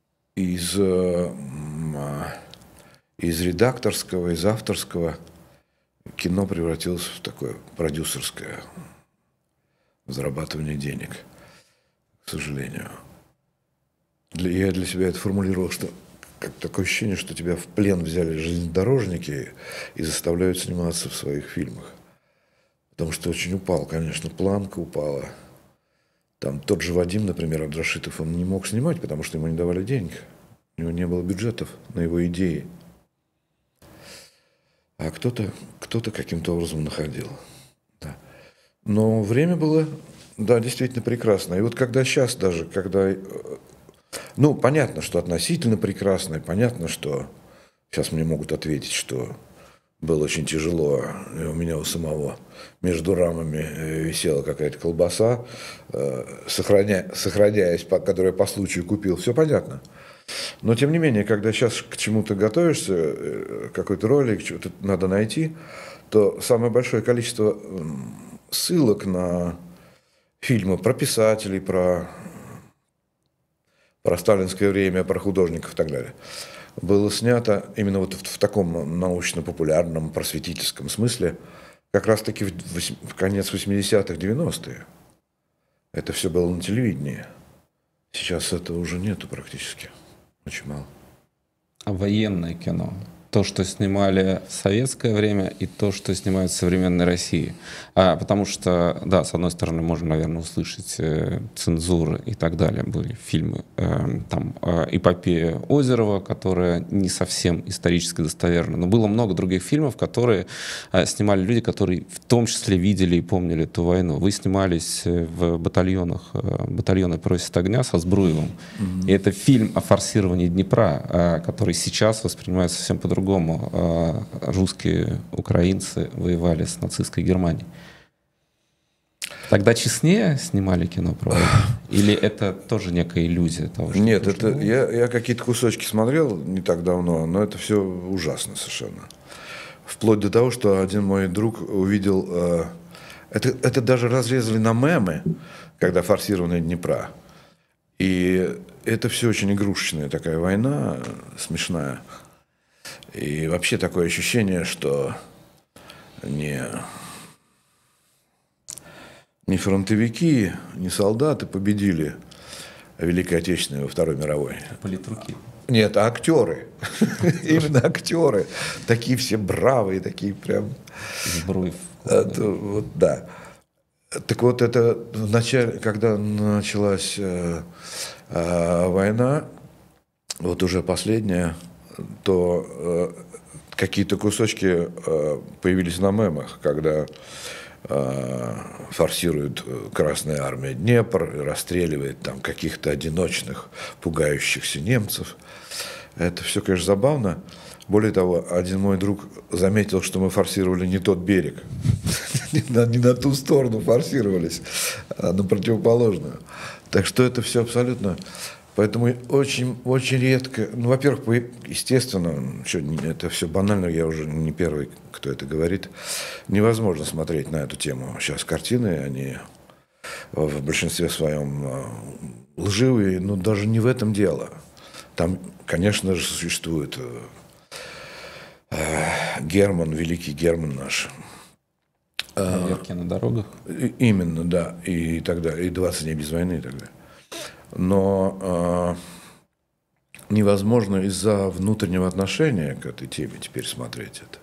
S2: из редакторского, из авторского кино превратилось в такое продюсерское зарабатывание денег, к сожалению. Я для себя это формулировал, что такое ощущение, что тебя в плен взяли железнодорожники и заставляют сниматься в своих фильмах. Потому что очень упал, конечно, планка упала. Там тот же Вадим, например, Абдрашитов, он не мог снимать, потому что ему не давали денег. У него не было бюджетов на его идеи. А кто-то каким-то образом находил. Да. Но время было, да, действительно прекрасно. И вот когда сейчас даже, когда... Ну, понятно, что относительно прекрасно, и понятно, что сейчас мне могут ответить, что было очень тяжело, и у меня у самого между рамами висела какая-то колбаса, сохраняясь, которую я по случаю купил. Все понятно. Но, тем не менее, когда сейчас к чему-то готовишься, какой-то ролик, что-то надо найти, то самое большое количество ссылок на фильмы про писателей, про сталинское время, про художников и так далее, было снято именно вот в таком научно-популярном, просветительском смысле, как раз-таки в конец 80-х, 90-е. Это все было на телевидении. Сейчас этого уже нету практически. Очень мало.
S1: А военное кино? То, что снимали в советское время, и то, что снимают в современной России. Потому что, да, с одной стороны, можно, наверное, услышать цензуры и так далее. Были фильмы, там, «Эпопея Озерова», которая не совсем исторически достоверна. Но было много других фильмов, которые снимали люди, которые в том числе видели и помнили эту войну. Вы снимались в батальонах. «Батальоны просят огня» со Збруевым. И это фильм о форсировании Днепра, который сейчас воспринимается совсем по-другому. Русские, украинцы воевали с нацистской Германией. Тогда честнее снимали кино про войну? Или это тоже некая иллюзия того, что...
S2: Нет, это, я какие-то кусочки смотрел не так давно, но это все ужасно совершенно. Вплоть до того, что один мой друг увидел... Это даже разрезали на мемы, когда форсирование Днепра. И это все очень игрушечная такая война, смешная. И вообще такое ощущение, что не фронтовики, не солдаты победили Великой Отечественной во Второй мировой.
S1: Политруки.
S2: Нет, а актеры. Именно актеры. Такие все бравые, такие прям...
S1: Збруев.
S2: Вот, да. Так вот, это в начале, когда началась война, вот уже последняя, то какие-то кусочки появились на мемах, когда форсирует Красная Армия Днепр, расстреливает там каких-то одиночных, пугающихся немцев. Это все, конечно, забавно. Более того, один мой друг заметил, что мы форсировали не тот берег, не на ту сторону форсировались, а на противоположную. Так что это все абсолютно... Поэтому очень, очень редко, ну, во-первых, естественно, это все банально, я уже не первый, кто это говорит, невозможно смотреть на эту тему. Сейчас картины, они в большинстве своем лживые, но даже не в этом дело. Там, конечно же, существует Герман, великий Герман наш.
S1: Проверки на дорогах.
S2: Именно, да, и так далее, и 20 дней без войны и так далее. Но невозможно из-за внутреннего отношения к этой теме теперь смотреть это.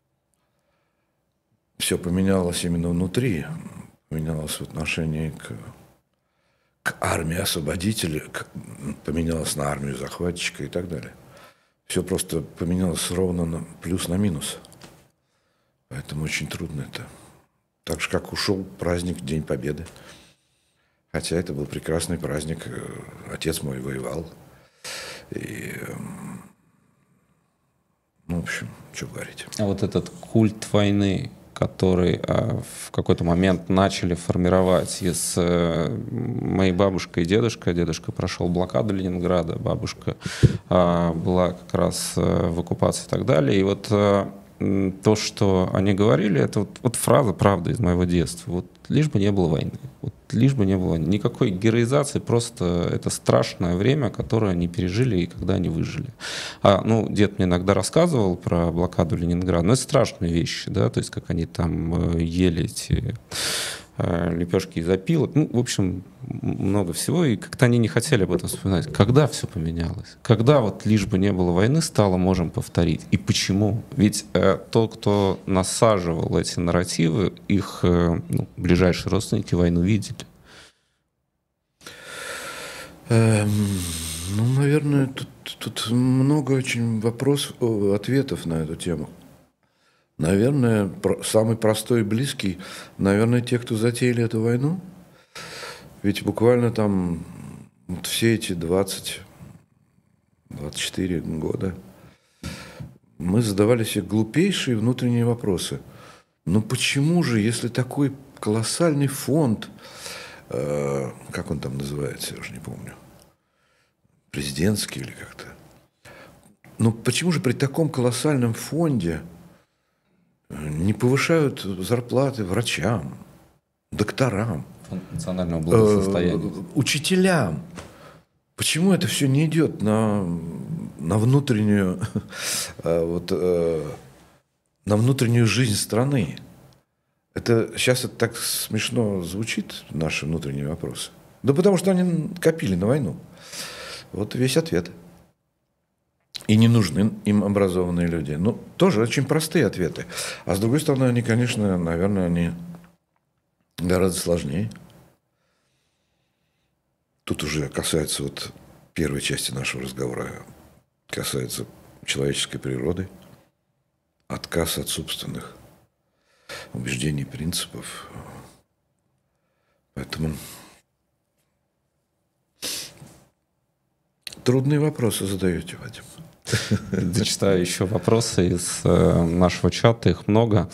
S2: Все поменялось именно внутри, поменялось в отношении к армии освободителя, поменялось на армию захватчика и так далее. Все просто поменялось ровно на плюс на минус. Поэтому очень трудно это. Так же, как ушел праздник День Победы. Хотя это был прекрасный праздник. Отец мой воевал. И, ну, в общем, что говорить.
S1: А вот этот культ войны, который в какой-то момент начали формировать из моей бабушка и дедушка. Дедушка прошел блокаду Ленинграда, бабушка была как раз в оккупации и так далее. И вот то, что они говорили, это вот фраза, правда, из моего детства. Вот лишь бы не было войны. Вот лишь бы не было никакой героизации, просто это страшное время, которое они пережили и когда они выжили. Ну, дед мне иногда рассказывал про блокаду Ленинграда, но это страшные вещи, да, то есть как они там ели эти лепешки из опилок, ну, в общем, много всего, и как-то они не хотели об этом вспоминать. Когда все поменялось? Когда вот лишь бы не было войны, стало можем повторить? И почему? Ведь тот, кто насаживал эти нарративы, их ближайшие родственники войну видели.
S2: Ну, наверное, тут много очень вопросов, ответов на эту тему. Наверное, самый простой и близкий, наверное, те, кто затеяли эту войну. Ведь буквально там вот все эти 24 года мы задавали себе глупейшие внутренние вопросы. Но почему же, если такой колоссальный фонд, как он там называется, я уже не помню, президентский или как-то, но почему же при таком колоссальном фонде не повышают зарплаты врачам, докторам,
S1: Фонд национального благосостояния,
S2: учителям? Почему это все не идет на внутреннюю, на внутреннюю жизнь страны? Сейчас это так смешно звучит, наши внутренние вопросы. Да потому что они копили на войну. Вот весь ответ. И не нужны им образованные люди. Ну, тоже очень простые ответы. А с другой стороны, они, конечно, наверное, они гораздо сложнее. Тут уже касается вот первой части нашего разговора, касается человеческой природы, отказ от собственных убеждений, принципов. Поэтому трудные вопросы задаете, Вадим.
S1: Зачитаю еще вопросы из нашего чата, их много.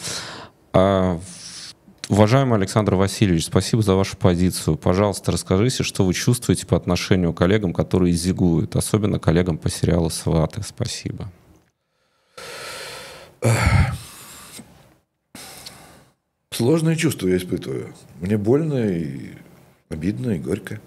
S1: Уважаемый Александр Васильевич, спасибо за вашу позицию. Пожалуйста, расскажите, что вы чувствуете по отношению к коллегам, которые зигуют, особенно коллегам по сериалу «Сваты». Спасибо.
S2: Сложные чувства я испытываю. Мне больно и обидно, и горько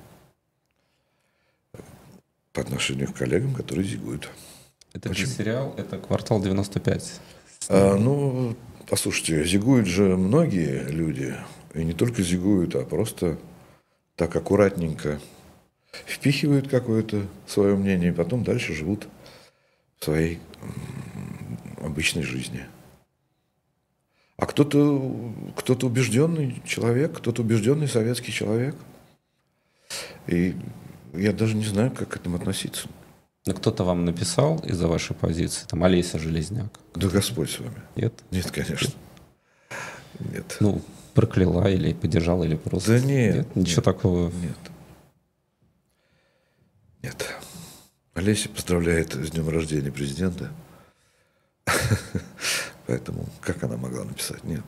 S2: по отношению к коллегам, которые зигуют.
S1: Это не сериал, это «Квартал 95».
S2: Ну, послушайте, зигуют же многие люди. И не только зигуют, а просто так аккуратненько впихивают какое-то свое мнение, и потом дальше живут в своей обычной жизни. А кто-то убежденный человек, кто-то убежденный советский человек. И я даже не знаю, как к этому относиться.
S1: Но кто-то вам написал из-за вашей позиции, там, Олеся Железняк?
S2: Да Господь с вами.
S1: Нет?
S2: Нет, конечно. Нет.
S1: Ну, прокляла или поддержала, или просто...
S2: Да нет.
S1: Ничего такого?
S2: Нет. Нет. Олеся поздравляет с днем рождения президента. Поэтому как она могла написать? Нет.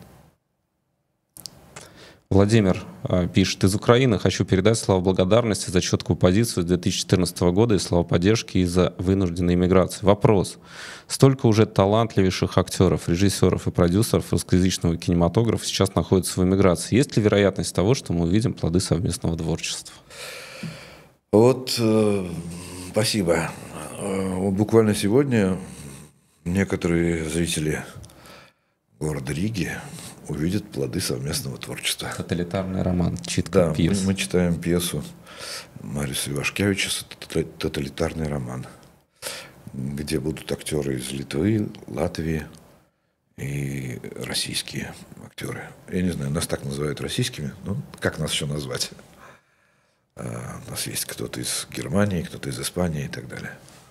S1: Владимир пишет: из Украины хочу передать слова благодарности за четкую позицию с 2014 года и слова поддержки из-за вынужденной иммиграции. Вопрос. Столько уже талантливейших актеров, режиссеров и продюсеров русскоязычного кинематографа сейчас находятся в эмиграции. Есть ли вероятность того, что мы увидим плоды совместного творчества?
S2: Вот, спасибо. Буквально сегодня некоторые зрители города Риги увидят плоды совместного творчества.
S1: Тоталитарный роман. Читка,
S2: да,
S1: пьеса.
S2: мы читаем пьесу Мариуса Ивашкевича «Тоталитарный роман», где будут актеры из Литвы, Латвии и российские актеры. Я не знаю, нас так называют российскими, ну, как нас еще назвать? У нас есть кто-то из Германии, кто-то из Испании и так далее.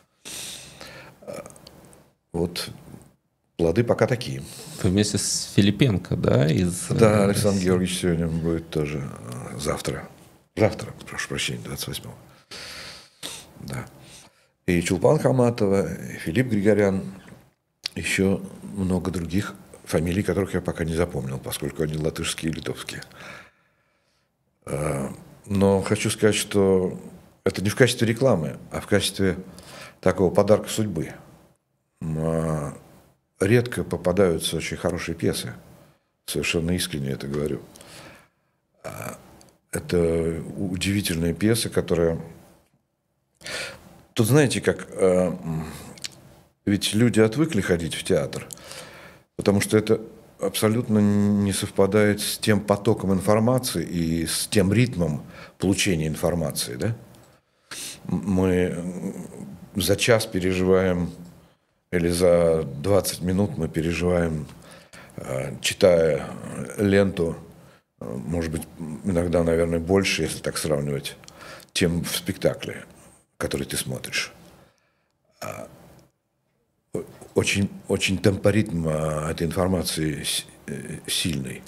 S2: Вот плоды пока такие.
S1: Вы вместе с Филипенко, да?
S2: Да, Александр Георгиевич сегодня будет тоже завтра. Завтра, прошу прощения, 28-го. Да. И Чулпан Хаматова, и Филипп Григорян, еще много других фамилий, которых я пока не запомнил, поскольку они латышские и литовские. Но хочу сказать, что это не в качестве рекламы, а в качестве такого подарка судьбы. Редко попадаются очень хорошие пьесы. Совершенно искренне это говорю. Это удивительная пьеса, которая... Тут знаете, как... Ведь люди отвыкли ходить в театр, потому что это абсолютно не совпадает с тем потоком информации и с тем ритмом получения информации. Да? Мы за час переживаем, или за 20 минут мы переживаем, читая ленту, может быть, иногда, наверное, больше, если так сравнивать, чем в спектакле, который ты смотришь. Очень, очень темпоритм этой информации сильный.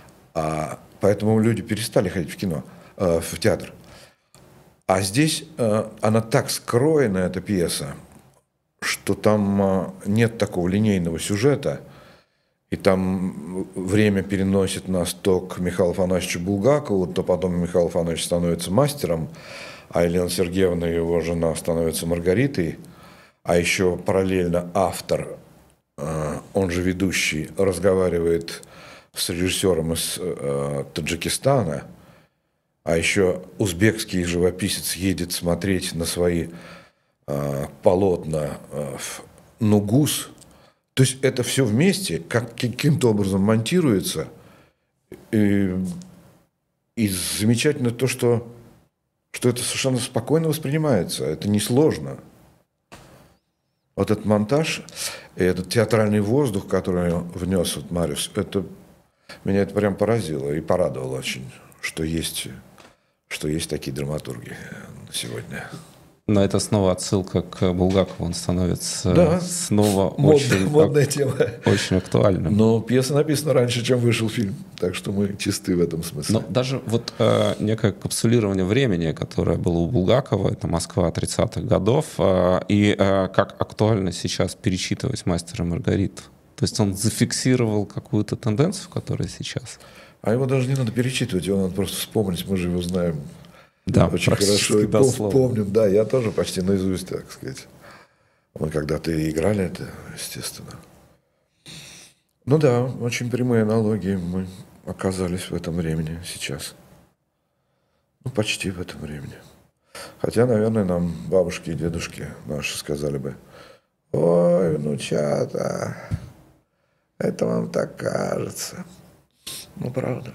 S2: Поэтому люди перестали ходить в кино, в театр. А здесь она так скроена, эта пьеса, что там нет такого линейного сюжета, и там время переносит нас то к Михаилу Афанасьевичу Булгакову, то потом Михаил Афанасьевич становится мастером, а Елена Сергеевна, его жена, становится Маргаритой. А еще параллельно автор, он же ведущий, разговаривает с режиссером из Таджикистана, а еще узбекский живописец едет смотреть на свои полотна в Нугус. То есть это все вместе каким-то образом монтируется. И замечательно то, что это совершенно спокойно воспринимается. Это несложно. Вот этот монтаж и этот театральный воздух, который внес вот Мариус, меня это прям поразило и порадовало очень, что есть такие драматурги сегодня.
S1: Но это снова отсылка к Булгакову, он становится снова
S2: модная тема.
S1: Очень актуальным.
S2: Но пьеса написана раньше, чем вышел фильм, так что мы чисты в этом смысле.
S1: Но даже вот некое капсулирование времени, которое было у Булгакова, это Москва 30-х годов, и как актуально сейчас перечитывать «Мастера и Маргариту». То есть он зафиксировал какую-то тенденцию, которая сейчас.
S2: А его даже не надо перечитывать, его надо просто вспомнить, мы же его знаем.
S1: Да,
S2: очень хорошо. И помним, да, я тоже почти наизусть, так сказать. Мы когда-то играли это, естественно. Ну да, очень прямые аналогии. Мы оказались в этом времени сейчас. Ну, почти в этом времени. Хотя, наверное, нам бабушки и дедушки наши сказали бы: ой, внучата, это вам так кажется. Ну, правда.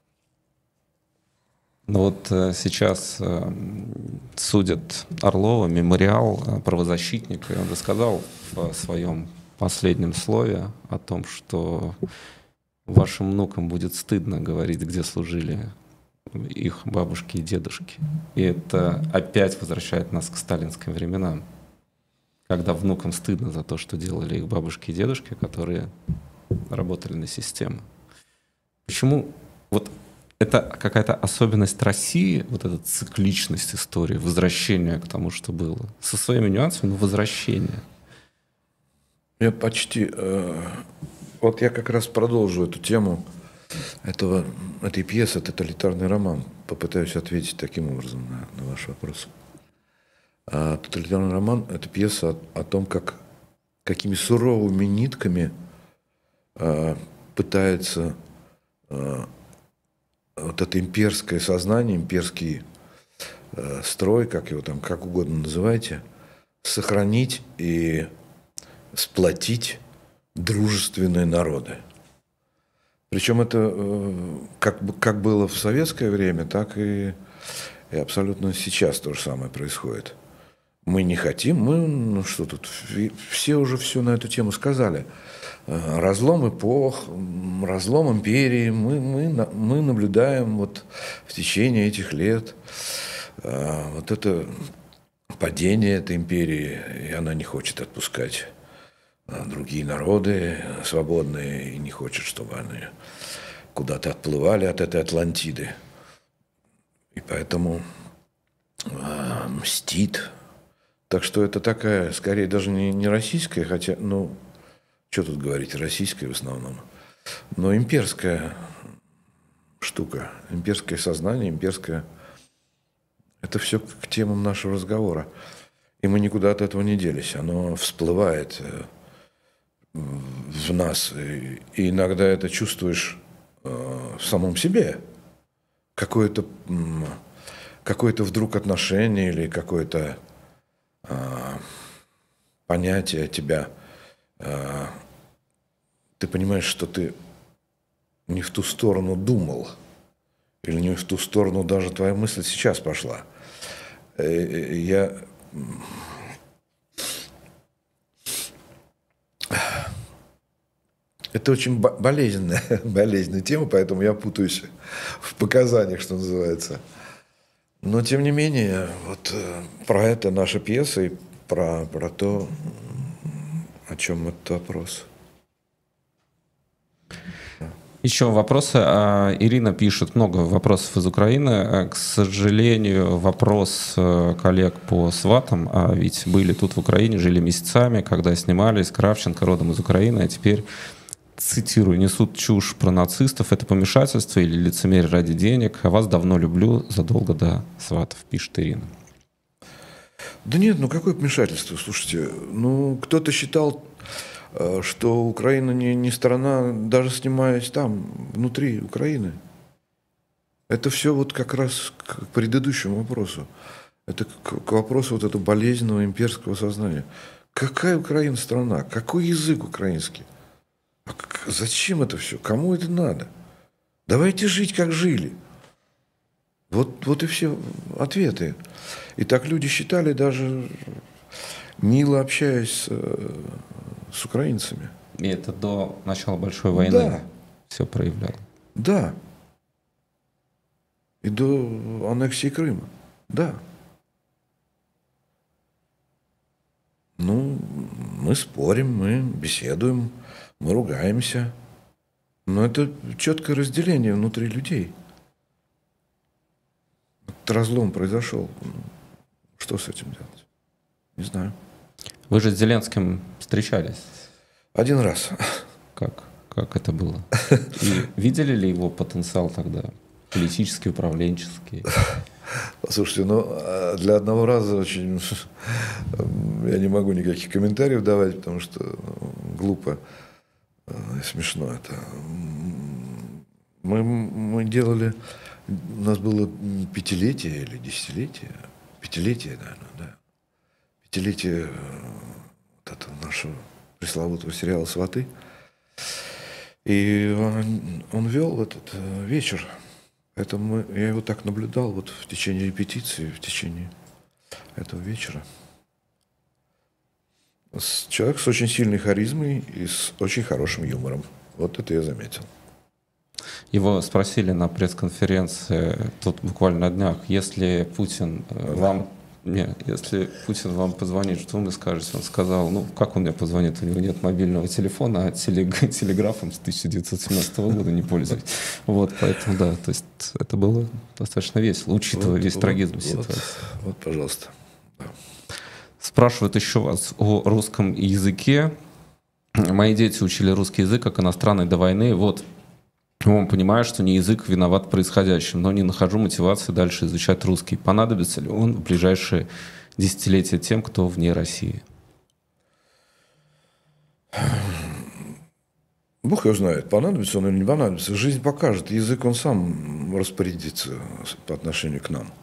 S1: Ну вот сейчас судят Орлова, мемориал правозащитника, и он рассказал в своем последнем слове о том, что вашим внукам будет стыдно говорить, где служили их бабушки и дедушки. И это опять возвращает нас к сталинским временам, когда внукам стыдно за то, что делали их бабушки и дедушки, которые работали на систему. Почему вот это какая-то особенность России, вот эта цикличность истории, возвращение к тому, что было, со своими нюансами, но возвращение?
S2: Я почти... Вот я как раз продолжу эту тему этой пьесы «Тоталитарный роман». Попытаюсь ответить таким образом на ваш вопрос. «Тоталитарный роман» — это пьеса о том, какими суровыми нитками пытается вот это имперское сознание, имперский строй, как его там, как угодно называйте, сохранить и сплотить дружественные народы. Причем это как было в советское время, так и абсолютно сейчас то же самое происходит. Мы не хотим, ну что тут, все уже все на эту тему сказали. Разлом эпох, разлом империи мы наблюдаем вот в течение этих лет. Вот это падение этой империи, и она не хочет отпускать другие народы свободные, и не хочет, чтобы они куда-то отплывали от этой Атлантиды. И поэтому мстит. Так что это такая, скорее, даже не российская, хотя, ну, что тут говорить, российская в основном, но имперская штука, имперское сознание, имперское... Это все к темам нашего разговора. И мы никуда от этого не делись. Оно всплывает в нас. И иногда это чувствуешь в самом себе, какое-то вдруг отношение или какое-то понятие тебя, ты понимаешь, что ты не в ту сторону думал, или не в ту сторону даже твоя мысль сейчас пошла. Это очень болезненная тема, поэтому я путаюсь в показаниях, что называется. Но, тем не менее, вот про это наша пьеса и про то, о чем этот вопрос.
S1: Еще вопросы. Ирина пишет много вопросов из Украины. К сожалению, вопрос коллег по сватам, ведь были тут в Украине, жили месяцами, когда снимались, Кравченко родом из Украины, а теперь, цитирую, несут чушь про нацистов. Это помешательство или лицемерие ради денег? А вас давно люблю, задолго до сватов, пишет Ирина.
S2: Да нет, ну какое помешательство? Слушайте, ну кто-то считал, что Украина не страна, даже снимаясь там, внутри Украины. Это все вот как раз к предыдущему вопросу. Это к вопросу вот этого болезненного имперского сознания. Какая Украина страна? Какой язык украинский? Зачем это все? Кому это надо? Давайте жить, как жили. Вот и все ответы. И так люди считали, даже мило общаясь с украинцами.
S1: И это до начала Большой войны все проявляло.
S2: Да. И до аннексии Крыма. Да. Ну, мы спорим, мы беседуем, мы ругаемся. Но это четкое разделение внутри людей. Этот разлом произошел. Что с этим делать? Не знаю.
S1: Вы же с Зеленским встречались.
S2: Один раз.
S1: Как это было? И видели ли его потенциал тогда? Политический, управленческий?
S2: Слушайте, ну, для одного раза очень... Я не могу никаких комментариев давать, потому что глупо и смешно это. Мы делали... У нас было 5-летие или 10-летие. 5-летие, наверное, да. 5-летие вот этого нашего пресловутого сериала «Сваты». И он вел этот вечер. Поэтому я его так наблюдал вот в течение репетиции, в течение этого вечера. Человек с очень сильной харизмой и с очень хорошим юмором. Вот это я заметил.
S1: Его спросили на пресс-конференции тут буквально на днях, если Путин вам позвонит, что вы скажете? Он сказал, ну, как он мне позвонит? У него нет мобильного телефона, а телеграфом с 1917 года не пользуюсь. Вот, поэтому, да, то есть это было достаточно весело, учитывая весь трагизм ситуации.
S2: Вот, пожалуйста. Да.
S1: Спрашивают еще вас о русском языке. Мои дети учили русский язык как иностранный до войны. Вот, понимаю, что не язык виноват в происходящем, но не нахожу мотивации дальше изучать русский. Понадобится ли он в ближайшие десятилетия тем, кто вне России?
S2: Бог его знает, понадобится он или не понадобится. Жизнь покажет. Язык он сам распорядится по отношению к нам.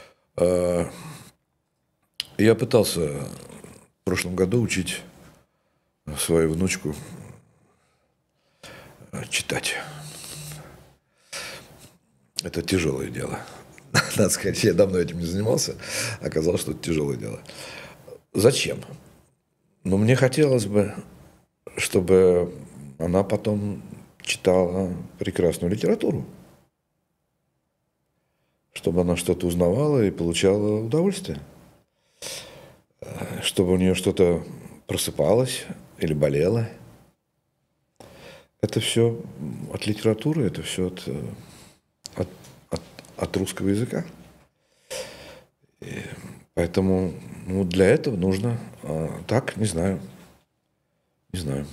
S2: Я пытался в прошлом году учить свою внучку читать. Это тяжелое дело. Надо сказать, я давно этим не занимался. Оказалось, что это тяжелое дело. Зачем? Но мне хотелось бы, чтобы она потом читала прекрасную литературу. Чтобы она что-то узнавала и получала удовольствие. Чтобы у нее что-то просыпалось или болело. Это все от литературы, это все от русского языка. И поэтому для этого нужно... Так, не знаю. Не знаю.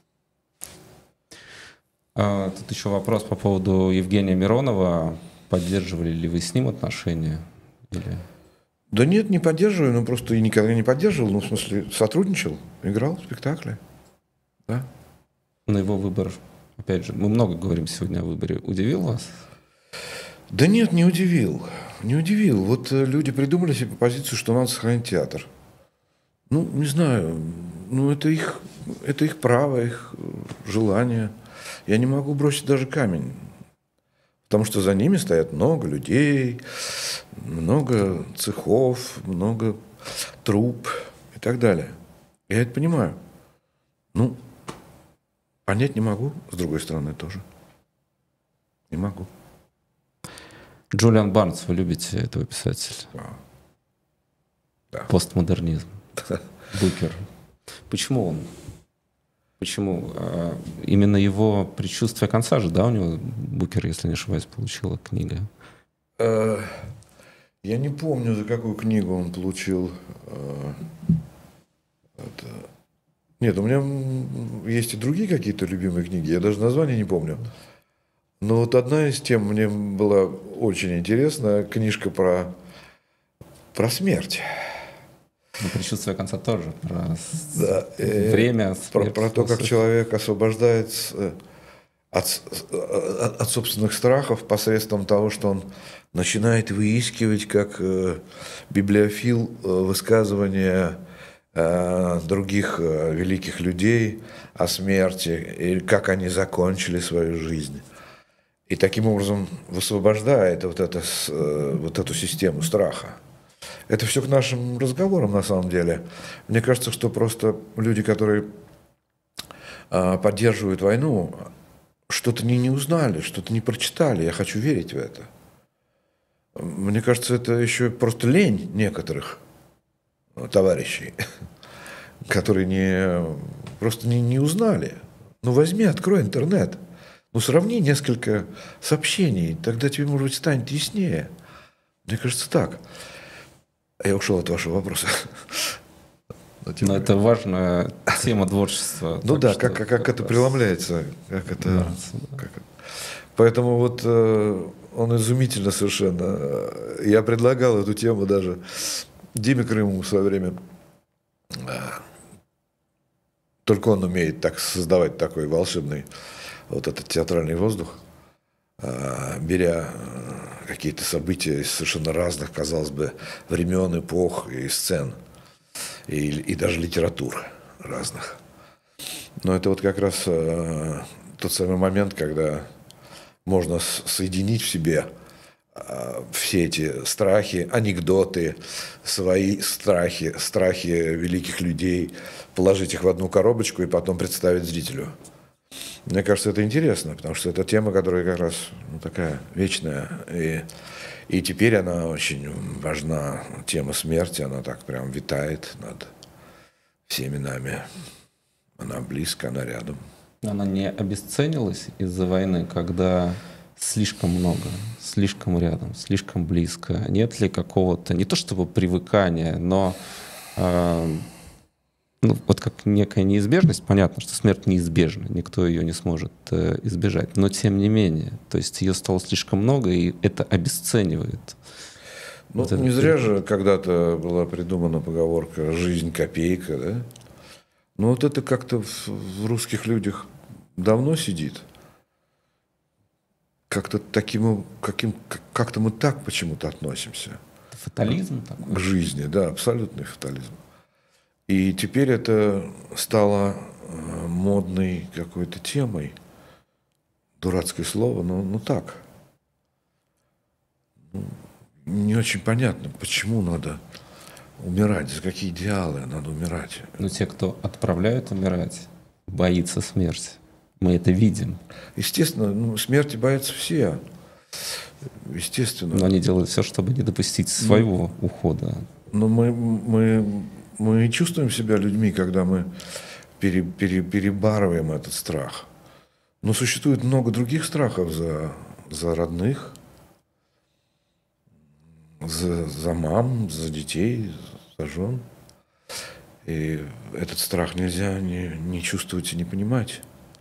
S1: Тут еще вопрос по поводу Евгения Миронова. Поддерживали ли вы с ним отношения? Или...
S2: Да нет, не поддерживаю, но просто и никогда не поддерживал. Ну, в смысле, сотрудничал, играл в спектакле. Да.
S1: Но его выбор, опять же, мы много говорим сегодня о выборе, удивил вас?
S2: Да нет, не удивил. Не удивил. Вот люди придумали себе позицию, что надо сохранить театр. Ну, не знаю, ну это их право, их желание. Я не могу бросить даже камень, потому что за ними стоят много людей, много цехов, много труп и так далее. Я это понимаю. Ну, понять не могу, с другой стороны тоже. Не могу.
S1: Джулиан Барнс, вы любите этого писателя?
S2: Да.
S1: Постмодернизм. Букер. Почему он? Почему? Именно его «Предчувствие конца» же, да, у него Букер, если не ошибаюсь, получила книга.
S2: Я не помню, за какую книгу он получил. Нет, у меня есть и другие какие-то любимые книги, я даже название не помню. Но вот одна из тем мне была очень интересна, книжка про смерть.
S1: Ну, «Предчувствие конца» тоже про
S2: время,
S1: смерть,
S2: про то, как человек освобождается от собственных страхов посредством того, что он начинает выискивать, как библиофил, высказывания других великих людей о смерти, и как они закончили свою жизнь. И таким образом высвобождает вот эту систему страха. Это все к нашим разговорам, на самом деле. Мне кажется, что просто люди, которые поддерживают войну, что-то не узнали, что-то не прочитали. Я хочу верить в это. Мне кажется, это еще просто лень некоторых товарищей, которые просто не узнали. Ну, возьми, открой интернет. Ну, сравни несколько сообщений, тогда тебе, может быть, станет яснее. Мне кажется, так. Я ушел от вашего вопроса.
S1: Но это важная тема творчества.
S2: Ну да, как это преломляется. Поэтому вот он изумительно совершенно. Я предлагал эту тему даже Диме Крымову в свое время. Только он умеет так создавать такой волшебный вот этот театральный воздух, беря какие-то события из совершенно разных, казалось бы, времен, эпох и сцен, и даже литератур разных. Но это вот как раз тот самый момент, когда можно соединить в себе все эти страхи, анекдоты, свои страхи великих людей, положить их в одну коробочку и потом представить зрителю. Мне кажется, это интересно, потому что это тема, которая как раз такая вечная. И теперь она очень важна. Тема смерти, она так прям витает над всеми нами. Она близко, она рядом.
S1: Она не обесценилась из-за войны, когда слишком много, слишком рядом, слишком близко? Нет ли какого-то, не то чтобы привыкания, но вот как некая неизбежность, понятно, что смерть неизбежна, никто ее не сможет избежать, но тем не менее, то есть ее стало слишком много, и это обесценивает.
S2: Ну, вот не зря же когда-то была придумана поговорка «жизнь копейка», да? Ну, вот это как-то в русских людях давно сидит. Как-то как-то мы так почему-то относимся.
S1: Это фатализм такой?
S2: К жизни, да, абсолютный фатализм. И теперь это стало модной какой-то темой. Дурацкое слово, но так. Не очень понятно, почему надо умирать, за какие идеалы надо умирать.
S1: Но те, кто отправляют умирать, боится смерти. Мы это видим.
S2: Естественно, смерти боятся все. Естественно.
S1: Но они делают все, чтобы не допустить своего ухода.
S2: Но мы чувствуем себя людьми, когда мы перебарываем этот страх. Но существует много других страхов за родных, за мам, за детей, за жен. И этот страх нельзя не чувствовать и не понимать.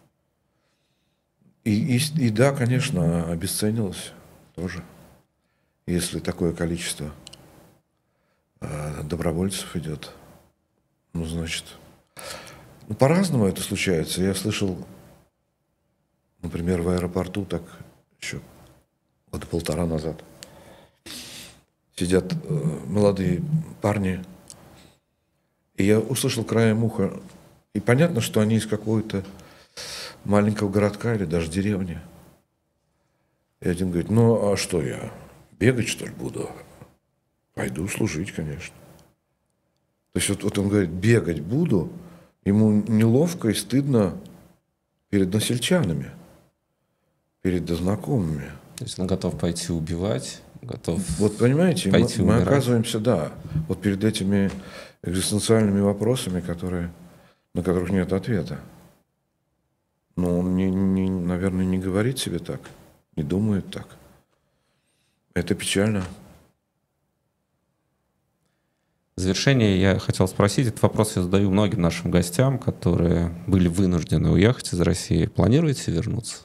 S2: И да, конечно, обесценилось тоже, если такое количество добровольцев идет. Ну, значит, по-разному это случается. Я слышал, например, в аэропорту так еще года полтора назад. Сидят молодые парни, и я услышал краем уха, и понятно, что они из какого-то маленького городка или даже деревни. И один говорит, ну а что я, бегать что ли буду? Пойду служить, конечно. То есть вот он говорит, бегать буду, ему неловко и стыдно перед насельчанами, перед знакомыми.
S1: То есть он готов пойти убивать, готов
S2: вот понимаете,
S1: пойти
S2: мы
S1: умирать.
S2: Оказываемся, да, вот перед этими экзистенциальными вопросами, на которых нет ответа. Но он, наверное, не говорит себе так, не думает так. Это печально.
S1: В завершение я хотел спросить, этот вопрос я задаю многим нашим гостям, которые были вынуждены уехать из России. Планируете вернуться?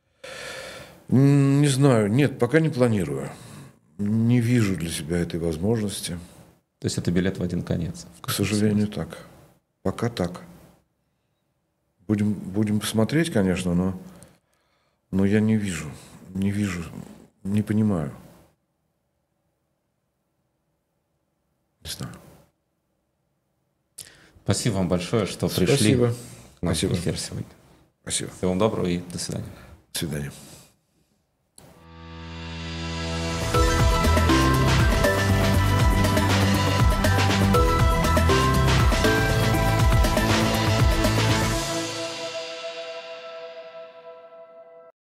S2: Не знаю, нет, пока не планирую. Не вижу для себя этой возможности.
S1: То есть это билет в один конец?
S2: К сожалению, так. Пока так. Будем посмотреть, конечно, но я не вижу, не понимаю. Не знаю.
S1: Спасибо вам большое, что пришли.
S2: Спасибо.
S1: Спасибо. Эфир сегодня.
S2: Спасибо.
S1: Всего вам доброго и до свидания.
S2: До свидания.